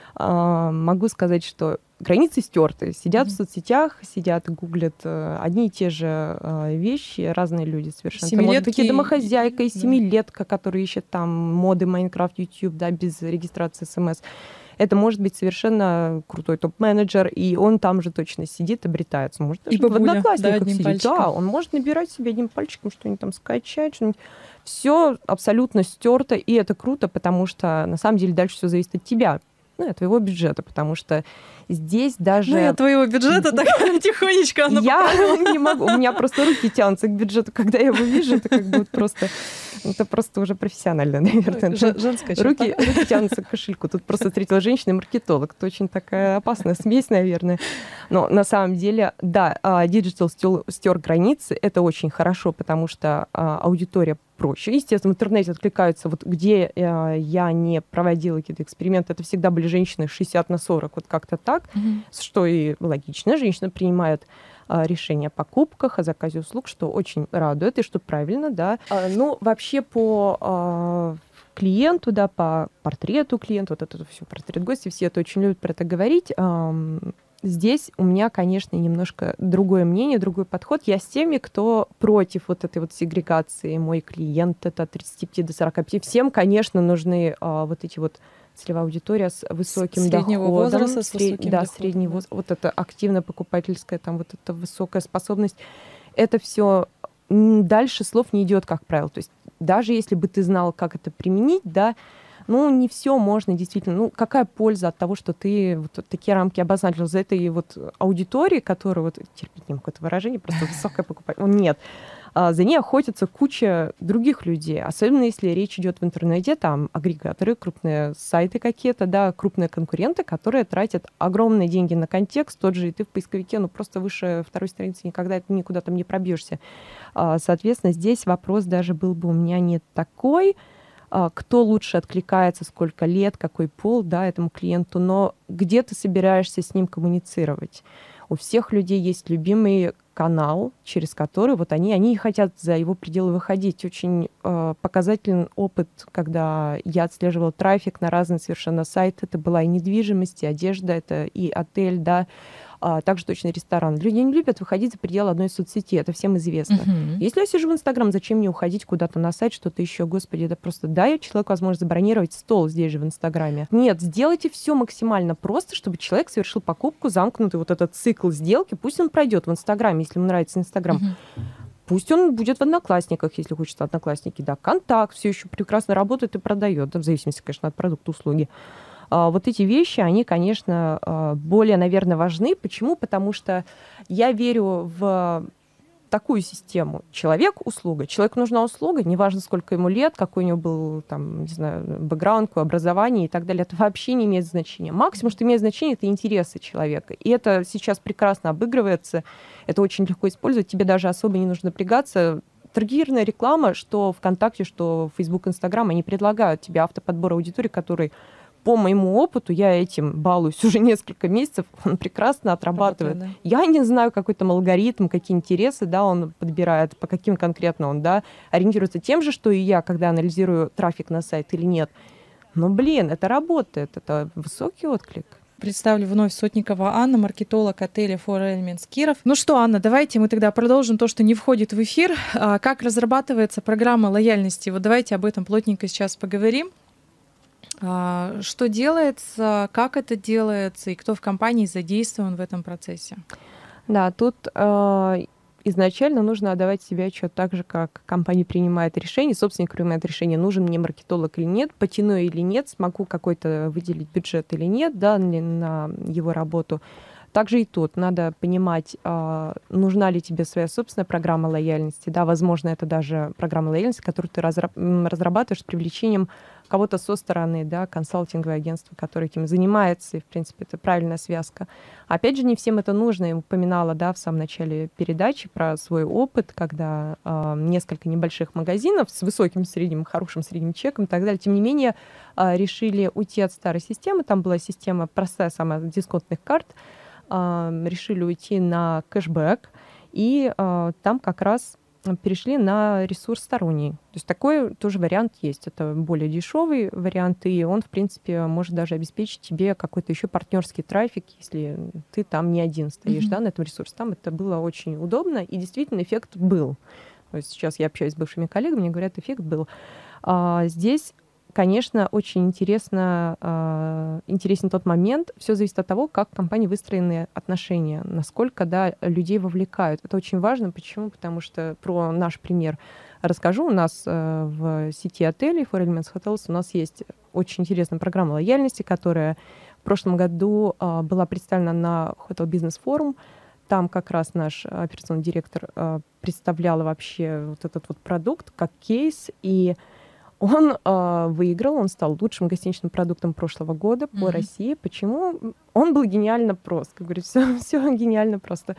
могу сказать, что границы стерты. Сидят mm-hmm. в соцсетях, сидят, гуглят одни и те же вещи, разные люди совершенно. Это может быть и домохозяйка, и семилетка, которая ищет там моды, Майнкрафт, YouTube, да, без регистрации смс. Это может быть совершенно крутой топ-менеджер, и он там же точно сидит, обретается. Может, даже и бабуля, в Одноклассниках да, сидит. пальчиком. Да, он может набирать себе одним пальчиком что-нибудь там скачать, что-нибудь. Все абсолютно стерто, и это круто, потому что на самом деле дальше все зависит от тебя. Ну, и от твоего бюджета, потому что здесь даже... Ну, и от твоего бюджета так тихонечко оно Я не могу, у меня просто руки тянутся к бюджету, когда я его вижу, это как бы просто... Это просто уже профессионально, наверное. Женская черта. Руки, руки тянутся к кошельку. Тут просто встретила женщина и маркетолог. Это очень такая опасная смесь, наверное. Но на самом деле, да, диджитал стер границы. Это очень хорошо, потому что аудитория проще. Естественно, в интернете откликаются, вот где э, я не проводила какие-то эксперименты, это всегда были женщины шестьдесят на сорок, вот как-то так, mm-hmm. что и логично. Женщина принимает э, решение о покупках, о заказе услуг, что очень радует и что правильно, да. А, ну, вообще по э, клиенту, да, по портрету клиента, вот это все, портрет гостя, все это очень любят про это говорить. Э, Здесь у меня, конечно, немножко другое мнение, другой подход. Я с теми, кто против вот этой вот сегрегации. Мой клиент — это от тридцати пяти до сорока пяти. Всем, конечно, нужны а, вот эти вот целевая аудитория с высоким среднего доходом. Возраста, с высоким да, доходом. Средний возраст. Вот это активно покупательская, там вот эта высокая способность. Это все дальше слов не идет, как правило. То есть даже если бы ты знал, как это применить, да, ну, не все можно действительно. Ну, какая польза от того, что ты вот такие рамки обозначил за этой вот аудитории, которая, вот, терпеть не могу это выражение, просто высокая покупательность. Нет. А за ней охотятся куча других людей. Особенно если речь идет в интернете, там агрегаторы, крупные сайты какие-то, да, крупные конкуренты, которые тратят огромные деньги на контекст. Тот же и ты в поисковике, ну, просто выше второй страницы никогда никуда там не пробьешься. Соответственно, здесь вопрос даже был бы у меня не такой, кто лучше откликается, сколько лет, какой пол, да, этому клиенту, но где ты собираешься с ним коммуницировать. У всех людей есть любимый канал, через который вот они, они не хотят за его пределы выходить. Очень э, показательный опыт, когда я отслеживала трафик на разные совершенно сайты. Это была и недвижимость, и одежда, это и отель, да, а также точно ресторан. Люди не любят выходить за пределы одной соцсети, это всем известно. Uh-huh. Если я сижу в Инстаграм, зачем мне уходить куда-то на сайт, что-то еще? Господи, это просто дай человеку возможность забронировать стол здесь же в Инстаграме. Нет, сделайте все максимально просто, чтобы человек совершил покупку, замкнутый вот этот цикл сделки, пусть он пройдет в Инстаграме, если ему нравится Инстаграм. Uh-huh. Пусть он будет в Одноклассниках, если хочется Одноклассники, да. Контакт все еще прекрасно работает и продает, да, в зависимости, конечно, от продукта, услуги. Вот эти вещи, они, конечно, более, наверное, важны. Почему? Потому что я верю в такую систему. Человек — услуга. Человеку нужна услуга, неважно, сколько ему лет, какой у него был, там, не знаю, бэкграунд, образование и так далее. Это вообще не имеет значения. Максимум, что имеет значение, это интересы человека. И это сейчас прекрасно обыгрывается. Это очень легко использовать. Тебе даже особо не нужно напрягаться. Таргетированная реклама, что ВКонтакте, что Facebook, Instagram, они предлагают тебе автоподбор аудитории, который по моему опыту, я этим балуюсь уже несколько месяцев, он прекрасно отрабатывает. Работает, да. Я не знаю, какой там алгоритм, какие интересы, да, он подбирает, по каким конкретно он, да, ориентируется тем же, что и я, когда анализирую трафик на сайт или нет. Но, блин, это работает, это высокий отклик. Представлю вновь Сотникова Анна, маркетолог отеля Four Elements Киров. Ну что, Анна, давайте мы тогда продолжим то, что не входит в эфир. Как разрабатывается программа лояльности? Вот давайте об этом плотненько сейчас поговорим. Что делается, как это делается и кто в компании задействован в этом процессе? Да, тут э, изначально нужно отдавать себе отчет так же, как компания принимает решение, собственник принимает решение, нужен мне маркетолог или нет, потяну или нет, смогу какой-то выделить бюджет или нет, да, на его работу. Также и тут надо понимать, э, нужна ли тебе своя собственная программа лояльности. Да, возможно, это даже программа лояльности, которую ты разрабатываешь с привлечением кого-то со стороны, да, консалтинговое агентство, которое этим занимается, и, в принципе, это правильная связка. Опять же, не всем это нужно. Я упоминала, да, в самом начале передачи про свой опыт, когда э, несколько небольших магазинов с высоким средним, хорошим средним чеком и так далее, тем не менее, э, решили уйти от старой системы. Там была система простая, самая, дисконтных карт. Э, решили уйти на кэшбэк, и э, там как раз перешли на ресурс сторонний. То есть такой тоже вариант есть. Это более дешевый вариант, и он, в принципе, может даже обеспечить тебе какой-то еще партнерский трафик, если ты там не один стоишь, mm-hmm. да, на этом ресурсе. Там это было очень удобно, и действительно эффект был. То есть сейчас я общаюсь с бывшими коллегами, мне говорят, эффект был. А здесь, конечно, очень интересно, э, интересен тот момент. Все зависит от того, как в компании выстроены отношения, насколько, да, людей вовлекают. Это очень важно. Почему? Потому что про наш пример расскажу. У нас э, в сети отелей Four Elements Hotels у нас есть очень интересная программа лояльности, которая в прошлом году э, была представлена на Hotel Business Forum. Там как раз наш операционный директор э, представляла вообще вот этот вот продукт как кейс, и он э, выиграл, он стал лучшим гостиничным продуктом прошлого года по mm-hmm. России. Почему? Он был гениально прост. Как говорю, все, все гениально просто.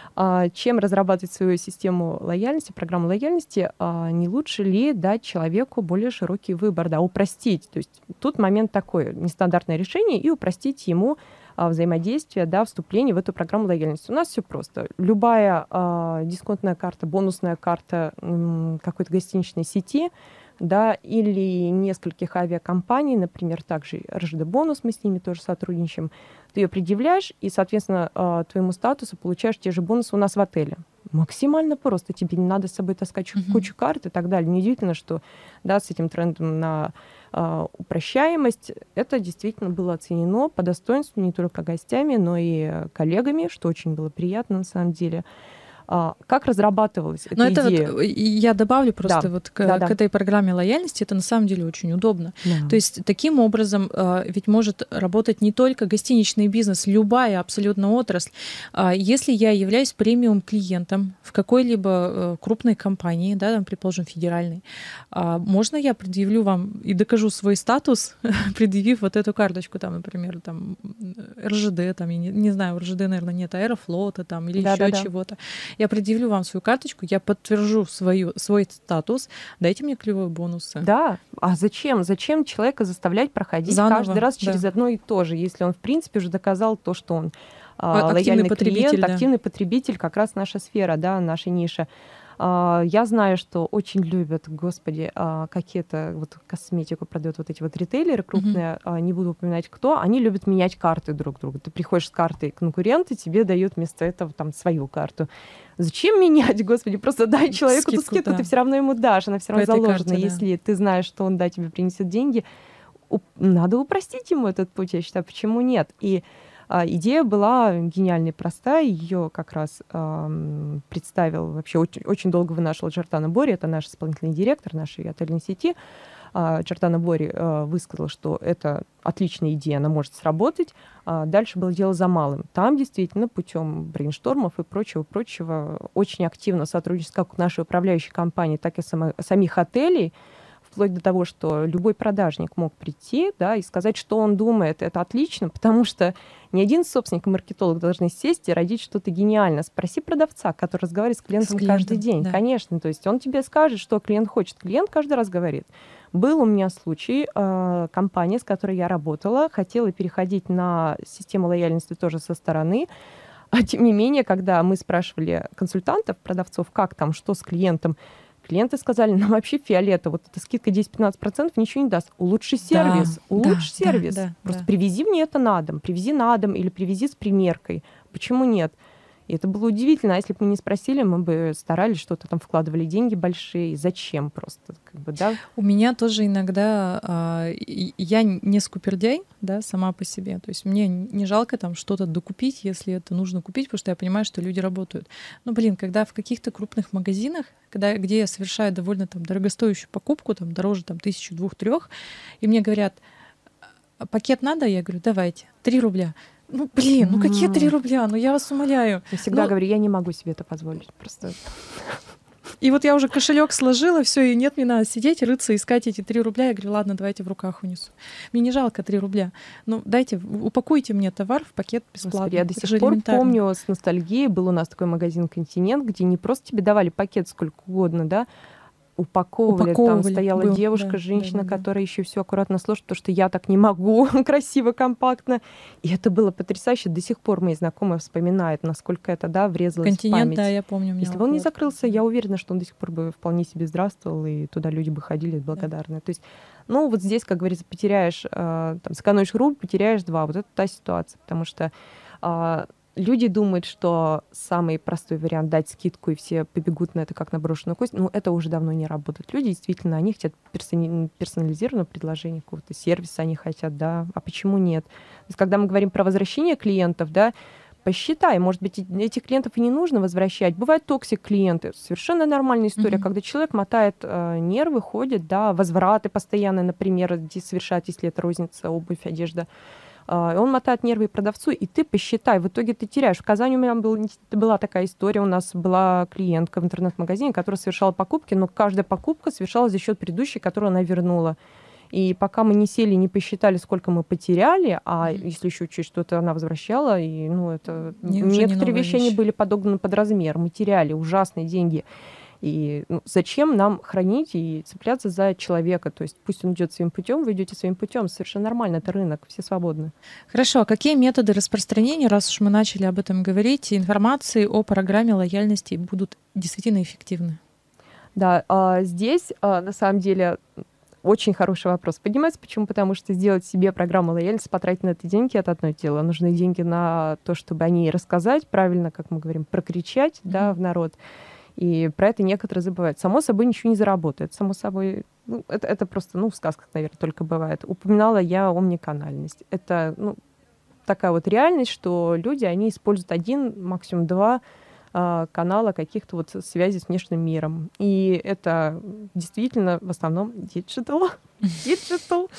А, чем разрабатывать свою систему лояльности, программу лояльности, а, не лучше ли дать человеку более широкий выбор, да, упростить? То есть тут момент такой, нестандартное решение, и упростить ему а, взаимодействие, да, вступление в эту программу лояльности. У нас все просто. Любая а, дисконтная карта, бонусная карта м, какой-то гостиничной сети, да, или нескольких авиакомпаний, например, также эр жэ дэ-бонус, мы с ними тоже сотрудничаем, ты ее предъявляешь, и, соответственно, твоему статусу получаешь те же бонусы у нас в отеле. Максимально просто. Тебе не надо с собой таскать mm-hmm. кучу карт и так далее. Неудивительно, что, да, с этим трендом на uh, упрощаемость это действительно было оценено по достоинству не только гостями, но и коллегами, что очень было приятно на самом деле. Как разрабатывалась эта Но это идея? Вот, я добавлю просто да. вот к, да, да. к этой программе лояльности, это на самом деле очень удобно. Да. То есть таким образом ведь может работать не только гостиничный бизнес, любая абсолютно отрасль. Если я являюсь премиум-клиентом в какой-либо крупной компании, да, там, предположим, федеральной, можно я предъявлю вам и докажу свой статус, предъявив вот эту карточку, там, например, там, эр жэ дэ, там, я не, не знаю, эр жэ дэ, наверное, нет, Аэрофлота там, или да, еще да, чего-то. Да. Я предъявлю вам свою карточку, я подтвержу свою, свой статус, дайте мне клевые бонусы. Да, а зачем? Зачем человека заставлять проходить заново, каждый раз через да. одно и то же, если он, в принципе, уже доказал то, что он а, лояльный клиент, да. активный потребитель, как раз наша сфера, да, наша ниша. Я знаю, что очень любят, господи, какие-то вот косметику продают вот эти вот ритейлеры крупные, mm-hmm. не буду упоминать кто, они любят менять карты друг друга. Ты приходишь с картой конкурента, тебе дают вместо этого там свою карту. Зачем менять, господи, просто дай человеку скидку, эту скидку, да. ты все равно ему дашь, она все равно заложена. Карте, да. Если ты знаешь, что он, да, тебе принесет деньги, надо упростить ему этот путь, я считаю, почему нет? И идея была гениальная и простая. Ее как раз э, представил, вообще очень, очень долго вынашивал Джордано Бори, это наш исполнительный директор нашей отельной сети. Э, Джордано Бори э, высказал, что это отличная идея, она может сработать. А дальше было дело за малым. Там действительно путем брейнштормов и прочего-прочего очень активно сотрудничество как нашей управляющей компании, так и само, самих отелей, в вплоть до того, что любой продажник мог прийти, да, и сказать, что он думает. Это отлично, потому что ни один собственник и маркетолог должны сесть и родить что-то гениальное. Спроси продавца, который разговаривает с клиентом, с клиентом каждый день. Да. Конечно, то есть он тебе скажет, что клиент хочет. Клиент каждый раз говорит. Был у меня случай, э, компания, с которой я работала, хотела переходить на систему лояльности тоже со стороны. А тем не менее, когда мы спрашивали консультантов, продавцов, как там, что с клиентом, клиенты сказали, нам вообще фиолетово, вот эта скидка десять-пятнадцать процентов ничего не даст. Улучши сервис, да, улучши да, сервис. Да, да, Просто да. привези мне это на дом, привези на дом или привези с примеркой. Почему нет? И это было удивительно. А если бы мы не спросили, мы бы старались, что-то там вкладывали деньги большие. Зачем просто? Как бы, да? У меня тоже иногда... А, я не скупердяй, да, сама по себе. То есть мне не жалко там что-то докупить, если это нужно купить, потому что я понимаю, что люди работают. Но, блин, когда в каких-то крупных магазинах, когда, где я совершаю довольно там дорогостоящую покупку, там дороже там тысячу, двух-трех, и мне говорят, пакет надо? Я говорю, давайте, три рубля. Ну, блин, ну какие три рубля? Ну, я вас умоляю. Я всегда ну... говорю, я не могу себе это позволить. Просто... И вот я уже кошелек сложила, все, и нет, мне надо сидеть, рыться, искать эти три рубля. Я говорю, ладно, давайте в руках унесу. Мне не жалко три рубля. Ну, дайте, упакуйте мне товар в пакет бесплатно. Господи, я до сих пор помню с ностальгией, был у нас такой магазин «Континент», где не просто тебе давали пакет сколько угодно, да, упаковывали. упаковывали. Там стояла Был, девушка, да, женщина, да, да, которая еще все аккуратно сложит, потому что я так не могу, красиво, компактно. И это было потрясающе. До сих пор мои знакомые вспоминают, насколько это, да, врезалось «Континент», в память. да, я помню. Если бы он не закрылся, я уверена, что он до сих пор бы вполне себе здравствовал, и туда люди бы ходили благодарные. Да. То есть, ну, вот здесь, как говорится, потеряешь, э, там, сэкономишь рубль, потеряешь два. Вот это та ситуация, потому что э, люди думают, что самый простой вариант — дать скидку, и все побегут на это как на брошенную кость. Ну, это уже давно не работает. Люди действительно, они хотят персони- персонализированного предложения, какого-то сервиса они хотят, да. А почему нет? То есть, когда мы говорим про возвращение клиентов, да, посчитай, может быть, этих клиентов и не нужно возвращать. Бывают токсик-клиенты. Совершенно нормальная история, mm-hmm. когда человек мотает э, нервы, ходит, да, возвраты постоянно, например, совершает, если это розница, обувь, одежда. Он мотает нервы продавцу, и ты посчитай, в итоге ты теряешь. В Казани у меня был, была такая история, у нас была клиентка в интернет-магазине, которая совершала покупки, но каждая покупка совершалась за счет предыдущей, которую она вернула. И пока мы не сели, не посчитали, сколько мы потеряли, а mm-hmm. если еще учесть, что это она возвращала, и ну, это... Не, некоторые не вещи они были подогнаны под размер, мы теряли ужасные деньги. И ну, зачем нам хранить и цепляться за человека? То есть пусть он идет своим путем, вы идете своим путем. Совершенно нормально, это рынок, все свободны. Хорошо, а какие методы распространения, раз уж мы начали об этом говорить, информации о программе лояльности будут действительно эффективны? Да, а здесь а, на самом деле очень хороший вопрос поднимается. Почему? Потому что сделать себе программу лояльности, потратить на это деньги — это одно дело. Нужны деньги на то, чтобы о ней рассказать правильно, как мы говорим, прокричать, mm-hmm. да, в народ. И про это некоторые забывают. Само собой ничего не заработает. Само собой, ну, это, это просто, ну, в сказках, наверное, только бывает. Упоминала я омниканальность. Это, ну, такая вот реальность, что люди, они используют один, максимум два э, канала каких-то вот связей с внешним миром. И это действительно в основном диджитал. Диджитал.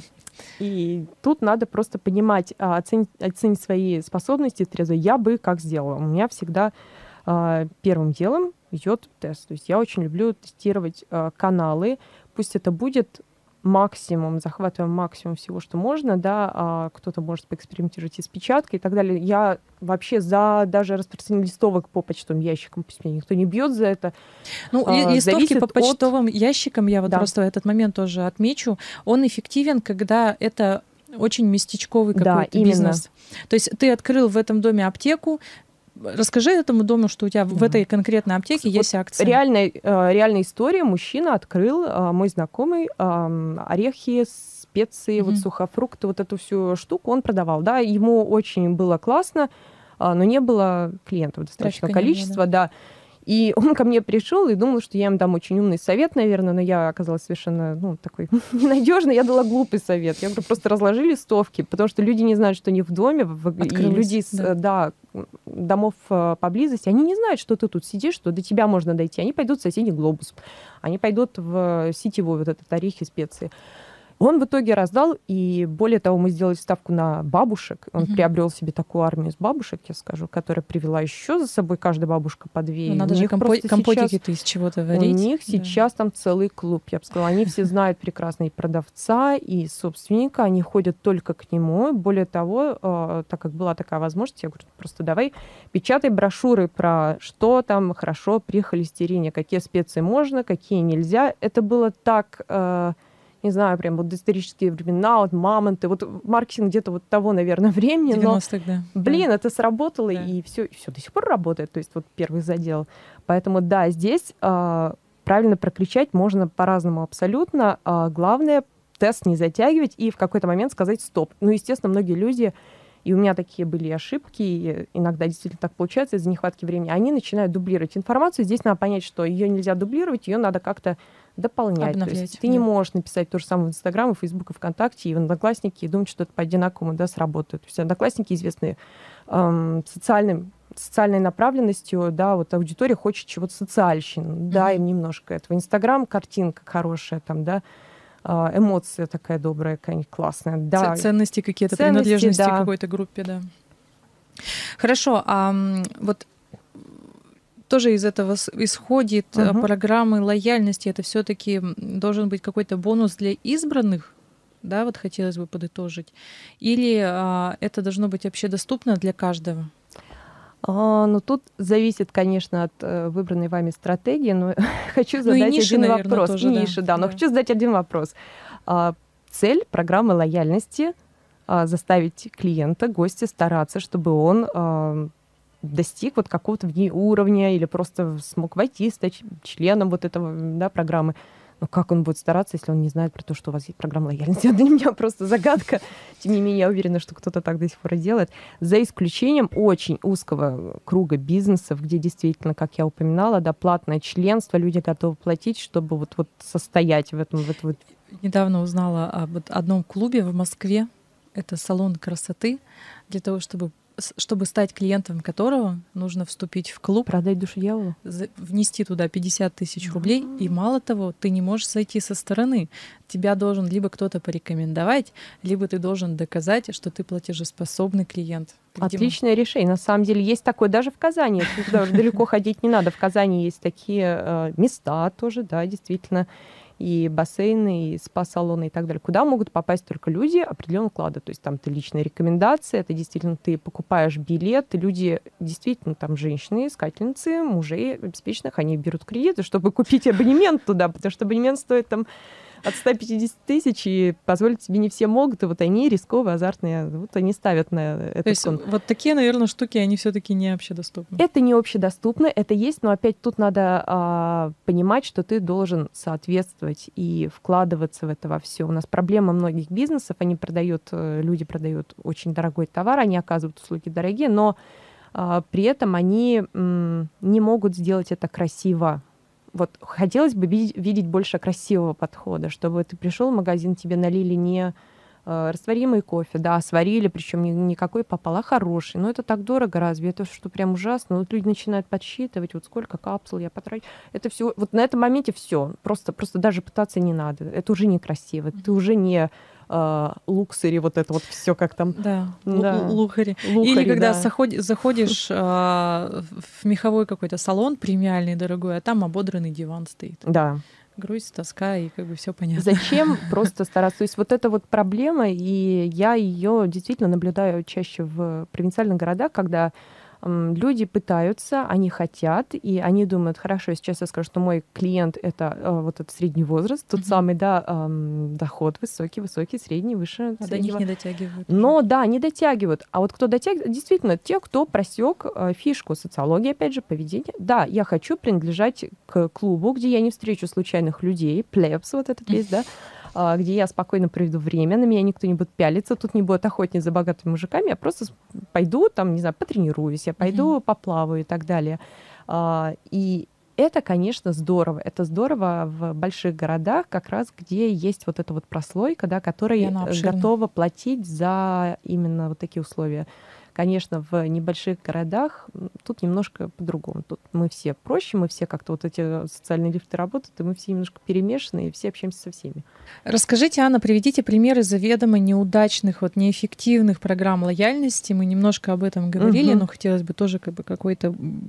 И тут надо просто понимать, оценить, оценить свои способности трезво. Я бы как сделала? У меня всегда э, первым делом идет тест. То есть я очень люблю тестировать э, каналы. Пусть это будет максимум, захватываем максимум всего, что можно, да, а кто-то может поэкспериментировать и с печаткой и так далее. Я вообще за даже распространение листовок по почтовым ящикам, пусть меня никто не бьет за это. Ну, а, листовки по почтовым от... ящикам, я вот да. просто этот момент тоже отмечу, он эффективен, когда это очень местечковый какой-то да, бизнес. То есть ты открыл в этом доме аптеку. Расскажи этому дому, что у тебя да. в этой конкретной аптеке вот есть акция. Реальная, реальная история. Мужчина открыл, мой знакомый, орехи, специи, mm-hmm. вот сухофрукты, вот эту всю штуку он продавал. Да, ему очень было классно, но не было клиентов достаточного количества. Было, да. Да. И он ко мне пришел и думал, что я ему дам очень умный совет, наверное, но я оказалась совершенно, ну, такой ненадежной. Я дала глупый совет. Я говорю, просто разложи листовки, потому что люди не знают, что они в доме, Открылось, и люди из да. Да, домов поблизости, они не знают, что ты тут сидишь, что до тебя можно дойти. Они пойдут в соседний глобус, они пойдут в сетевой вот этот орехи, специи. Он в итоге раздал, и более того, мы сделали ставку на бабушек. Он Мгм. приобрел себе такую армию из бабушек, я скажу, которая привела еще за собой каждая бабушка по две. Ну, И надо у же них компо- просто компотики-то из чего-то у варить. них Да. сейчас там целый клуб, я бы сказала. Они все знают прекрасно и продавца, и собственника. Они ходят только к нему. Более того, э, так как была такая возможность, я говорю, просто давай печатай брошюры про что там хорошо при холестерине, какие специи можно, какие нельзя. Это было так... э, не знаю, прям вот доисторические времена, вот мамонты, вот маркетинг где-то вот того, наверное, времени, но, девяностых, да. блин, это сработало, Да. и все, все до сих пор работает, то есть вот первый задел. Поэтому, да, здесь а, правильно прокричать можно по-разному абсолютно. А, главное, тест не затягивать и в какой-то момент сказать «стоп». Ну, естественно, многие люди, и у меня такие были ошибки, и иногда действительно так получается из-за нехватки времени, они начинают дублировать информацию. Здесь надо понять, что ее нельзя дублировать, ее надо как-то дополнять. То Обновлять, есть ты да. не можешь написать то же самое в Инстаграм, и Фейсбук, и ВКонтакте, и в Одноклассники, и думать, что это по-одинаковому, да, сработает. То есть Одноклассники известны эм, социальным, социальной направленностью, да, вот аудитория хочет чего-то социальщин, да, Мгм. им немножко этого. Инстаграм, картинка хорошая, там, да, а, эмоция такая добрая, какая-нибудь классная, да. Ц- Ценности какие-то, Ценности, принадлежности да. к какой-то группе, да. Хорошо, а м, вот тоже из этого с- исходит э, Мгм. программы лояльности. Это все-таки должен быть какой-то бонус для избранных, да, вот хотелось бы подытожить. Или а, это должно быть вообще доступно для каждого? А, ну, тут зависит, конечно, от э, выбранной вами стратегии, но хочу Ну и задать ниши, один наверно, вопрос. тоже, И да. ниши, да, но Да. хочу задать один вопрос. А, цель программы лояльности а, заставить клиента, гостя стараться, чтобы он а, достиг вот какого-то в ней уровня или просто смог войти, стать членом вот этого, да, программы. Но как он будет стараться, если он не знает про то, что у вас есть программа лояльности? Это для меня просто загадка. Тем не менее, я уверена, что кто-то так до сих пор и делает. За исключением очень узкого круга бизнесов, где действительно, как я упоминала, да, платное членство, люди готовы платить, чтобы вот, вот состоять в этом. В этом вот. Недавно узнала об вот одном клубе в Москве. Это салон красоты. Для того, чтобы, с- чтобы стать клиентом которого, нужно вступить в клуб, Продать душу дьяволу? за- внести туда пятьдесят тысяч рублей, и мало того, ты не можешь зайти со стороны. Тебя должен либо кто-то порекомендовать, либо ты должен доказать, что ты платежеспособный клиент. Видимо. Отличное решение. На самом деле есть такое даже в Казани. Туда уже далеко ходить не надо. В Казани есть такие э, места тоже, да, действительно, и бассейны, и спа-салоны и так далее, куда могут попасть только люди определенного клада. То есть там ты личная рекомендация, это действительно ты покупаешь билет, и люди действительно там женщины, искательницы, мужей обеспеченных, они берут кредиты, чтобы купить абонемент туда, потому что абонемент стоит там от ста пятидесяти тысяч, и позволить себе не все могут, и вот они рисковые, азартные, вот они ставят на этот То есть кон. вот такие, наверное, штуки, они все-таки не общедоступны. Это не общедоступно, это есть, но опять тут надо а, понимать, что ты должен соответствовать и вкладываться в это во все. У нас проблема многих бизнесов, они продают, э, люди продают очень дорогой товар, они оказывают услуги дорогие, но а, при этом они м, не могут сделать это красиво. Вот хотелось бы видеть, видеть больше красивого подхода, чтобы ты пришел в магазин, тебе налили не э, растворимый кофе, да, сварили, причем не, никакой попал, а хороший. Но это так дорого разве? Это что прям ужасно. Вот люди начинают подсчитывать, вот сколько капсул я потратил. Это все, вот на этом моменте все. Просто, просто даже пытаться не надо. Это уже некрасиво. Ты уже не э, луксери, вот это вот все как там. Да, Да. лу- лухари. Лухари, Или когда да. заходи- заходишь а, в меховой какой-то салон премиальный, дорогой, а там ободранный диван стоит. Да. Грусть, тоска, и как бы все понятно. Зачем просто стараться? То есть вот эта вот проблема, и я ее действительно наблюдаю чаще в провинциальных городах, когда м, люди пытаются, они хотят, и они думают, хорошо, сейчас я скажу, что мой клиент — это э, вот этот средний возраст, тот Мгм. самый, да, эм, доход высокий, высокий, средний, выше А до них среднего. не дотягивают. Но да, не дотягивают. А вот кто дотягивает, действительно, те, кто просек э, фишку социологии, опять же, поведения. Да, я хочу принадлежать к клубу, где я не встречу случайных людей, плебс вот этот весь, да, а, где я спокойно проведу время, на меня никто не будет пялиться, тут не будет охотнее за богатыми мужиками, я просто с- пойду, там, не знаю, потренируюсь, я пойду Мгм. поплаваю и так далее. А, И это, конечно, здорово. Это здорово в больших городах, как раз где есть вот эта вот прослойка, да, И которая она обширна. готова платить за именно вот такие условия. Конечно, в небольших городах тут немножко по-другому. Тут мы все проще, мы все как-то вот эти социальные лифты работают, и мы все немножко перемешаны, и все общаемся со всеми. Расскажите, Анна, приведите примеры заведомо неудачных, вот неэффективных программ лояльности. Мы немножко об этом говорили, угу. но хотелось бы тоже как бы какое-то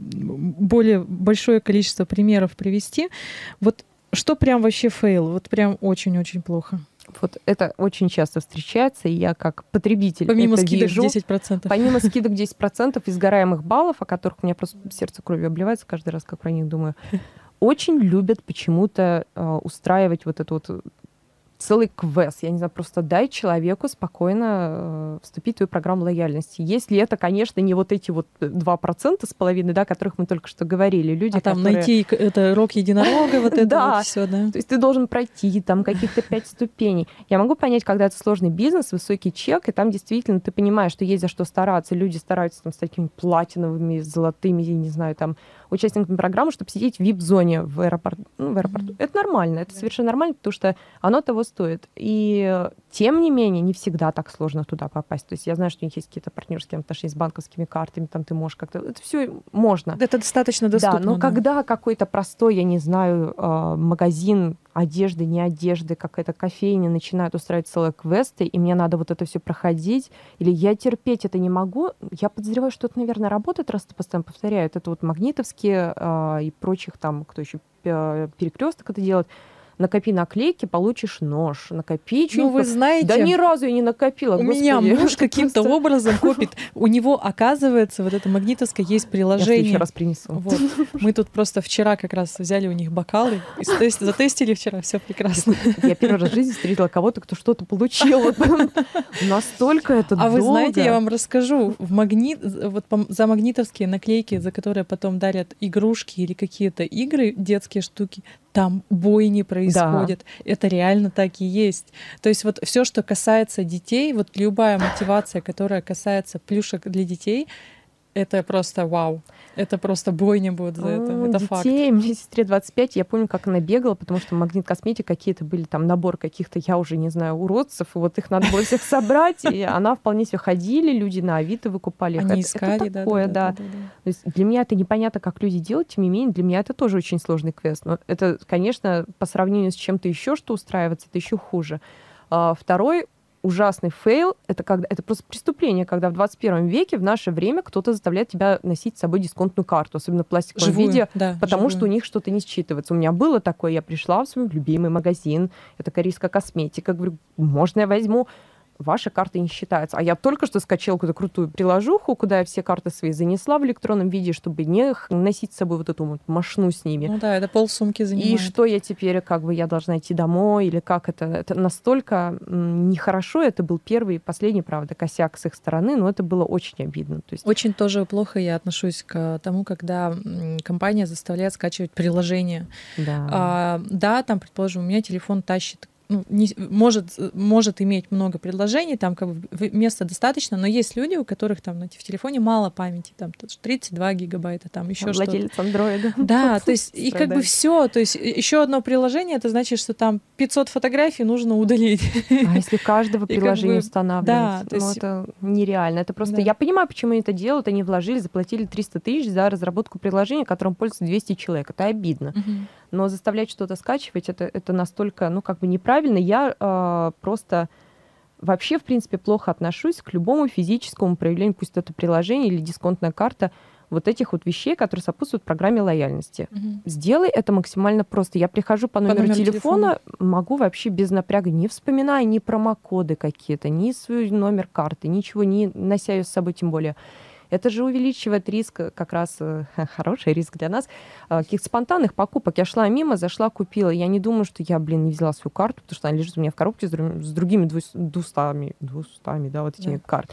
более большое количество примеров привести. Вот что прям вообще фейл? Вот прям очень-очень плохо. Вот это очень часто встречается, и я как потребитель помимо это скидок вижу. десять процентов. Помимо скидок десять процентов и сгораемых баллов, о которых у меня просто сердце кровью обливается каждый раз, как про них думаю, очень любят почему-то э, устраивать вот это вот целый квест. Я не знаю, просто дай человеку спокойно э, вступить в твою программу лояльности. Если это, конечно, не вот эти вот два процента с половиной, да, о которых мы только что говорили. Люди, а там которые... найти это рог единорога, вот это вот все, да? То есть ты должен пройти там каких-то пять ступеней. Я могу понять, когда это сложный бизнес, высокий чек, и там действительно ты понимаешь, что есть за что стараться. Люди стараются там с такими платиновыми, золотыми, я не знаю, там, участниками программы, чтобы сидеть в ви ай пи-зоне в аэропорту. Ну, в аэропорту. Mm-hmm. Это нормально, это совершенно нормально, потому что оно того стоит. И тем не менее, не всегда так сложно туда попасть. То есть я знаю, что у них есть какие-то партнерские отношения с банковскими картами, там ты можешь как-то... Это все можно. Это достаточно доступно. Да, но да. когда какой-то простой, я не знаю, магазин одежды, не одежды, какая-то кофейня начинает устраивать целые квесты, и мне надо вот это все проходить, или я терпеть это не могу, я подозреваю, что это, наверное, работает, раз ты постоянно повторяют. Это вот магнитовские э, и прочих там, кто еще перекресток это делает. Накопи наклейки, получишь нож. Накопи что-нибудь. Ну, вы знаете... Да ни разу я не накопила, У господи. меня муж каким-то просто... образом копит. У него, оказывается, вот это магнитовское есть приложение. Я в следующий раз принесу. Вот. Мы тут просто вчера как раз взяли у них бокалы, и тест... затестили вчера, все прекрасно. Я первый раз в жизни встретила кого-то, кто что-то получил. Настолько это долго. А вы знаете, я вам расскажу. В магнит... вот за магнитовские наклейки, за которые потом дарят игрушки или какие-то игры, детские штуки, там бойни происходят. Да. Это реально так и есть. То есть вот все, что касается детей, вот любая мотивация, которая касается плюшек для детей, это просто вау. Это просто бойня будет за это. Это детей, факт. Мне сестре двадцать пять, я помню, как она бегала, потому что Магнит Косметик какие-то были, там набор каких-то, я уже не знаю, уродцев, и вот их надо было всех собрать, и она вполне себе ходили, люди на Авито выкупали их. Они это, искали, это такое, да. да, да, да, да. То есть для меня это непонятно, как люди делают, тем не менее, для меня это тоже очень сложный квест. Но это, конечно, по сравнению с чем-то еще, что устраивается, это еще хуже. А, второй ужасный фейл — это, когда, это просто преступление, когда в двадцать первом веке в наше время кто-то заставляет тебя носить с собой дисконтную карту, особенно в пластиковом живую, виде, да, потому живую. Что у них что-то не считывается. У меня было такое, я пришла в свой любимый магазин, это корейская косметика, говорю, можно я возьму? Ваши карты не считаются. А я только что скачала какую-то крутую приложуху, куда я все карты свои занесла в электронном виде, чтобы не носить с собой вот эту вот мошну с ними. Ну да, это полсумки занимает. И что я теперь, как бы, я должна идти домой, или как это? Это настолько нехорошо. Это был первый и последний, правда, косяк с их стороны, но это было очень обидно. То есть... Очень тоже плохо я отношусь к тому, когда компания заставляет скачивать приложение. Да, а, да, там, предположим, у меня телефон тащит, ну, не, может, может иметь много предложений, там как бы места достаточно, но есть люди, у которых там в телефоне мало памяти, там тридцать два гигабайта, там еще что-то. Владелец андроида. Да, то есть и как бы все, то есть еще одно приложение, это значит, что там пятьсот фотографий нужно удалить. А если каждого приложения как бы, устанавливать? Да, ну, то есть... это нереально. Это просто... Да. Я понимаю, почему они это делают. Они вложили, заплатили триста тысяч за разработку приложения, которым пользуются двести человек. Это обидно. Угу. Но заставлять что-то скачивать, это, это настолько, ну, как бы неправильно. Я э, просто вообще, в принципе, плохо отношусь к любому физическому проявлению, пусть это приложение или дисконтная карта, вот этих вот вещей, которые сопутствуют программе лояльности. Угу. Сделай это максимально просто. Я прихожу по номеру, по номеру телефона, телефона, могу вообще без напряга, не вспоминая ни промокоды какие-то, ни свой номер карты, ничего, не нося ее с собой тем более. Это же увеличивает риск, как раз хороший риск для нас, каких-то спонтанных покупок. Я шла мимо, зашла, купила. Я не думаю, что я, блин, не взяла свою карту, потому что она лежит у меня в коробке с, друг, с другими двустами, двустами, да, вот этими да. карт.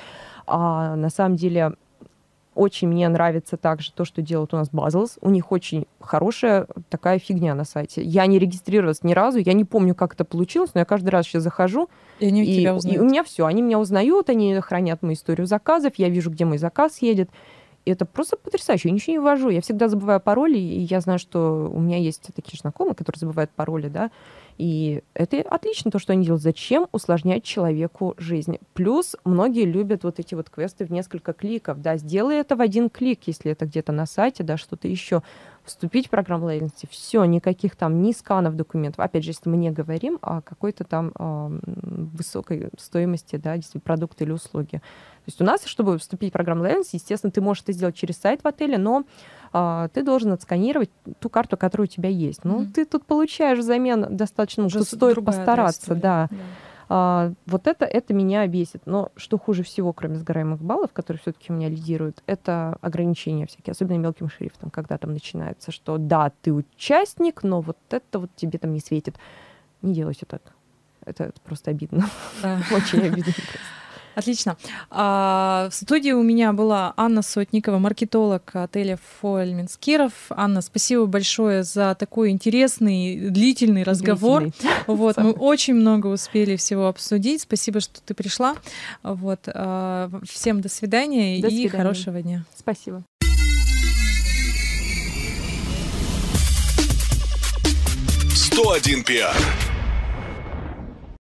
А на самом деле очень мне нравится также то, что делают у нас Bazels. У них очень хорошая такая фигня на сайте. Я не регистрировалась ни разу, я не помню, как это получилось, но я каждый раз сейчас захожу, и, они и, и у меня все. Они меня узнают, они хранят мою историю заказов, я вижу, где мой заказ едет. И это просто потрясающе. Я ничего не ввожу. Я всегда забываю пароли, и я знаю, что у меня есть такие знакомые, которые забывают пароли, да. И это отлично, то, что они делают. Зачем усложнять человеку жизнь? Плюс многие любят вот эти вот квесты в несколько кликов. Да, сделай это в один клик, если это где-то на сайте, да, что-то еще. Вступить в программу лояльности. Все, никаких там ни сканов документов. Опять же, если мы не говорим о какой-то там э, высокой стоимости, да, продукта или услуги. То есть у нас, чтобы вступить в программу лояльности, естественно, ты можешь это сделать через сайт в отеле, но э, ты должен отсканировать ту карту, которая у тебя есть. Ну, mm-hmm. ты тут получаешь взамен достаточно, тут стоит постараться, да. да. А, вот это, это меня бесит. Но что хуже всего, кроме сгораемых баллов, которые все-таки у меня лидируют, это ограничения всякие, особенно мелким шрифтом, когда там начинается, что да, ты участник, но вот это вот тебе там не светит. Не делайте так. Это, это просто обидно. Да. Очень обидно. Отлично. А, в студии у меня была Анна Сотникова, маркетолог отеля Four Elements Киров. Анна, спасибо большое за такой интересный, длительный разговор. Вот, мы очень много успели всего обсудить. Спасибо, что ты пришла. Вот, а, всем до свидания до и свидания. Хорошего дня. Спасибо. сто один пиар.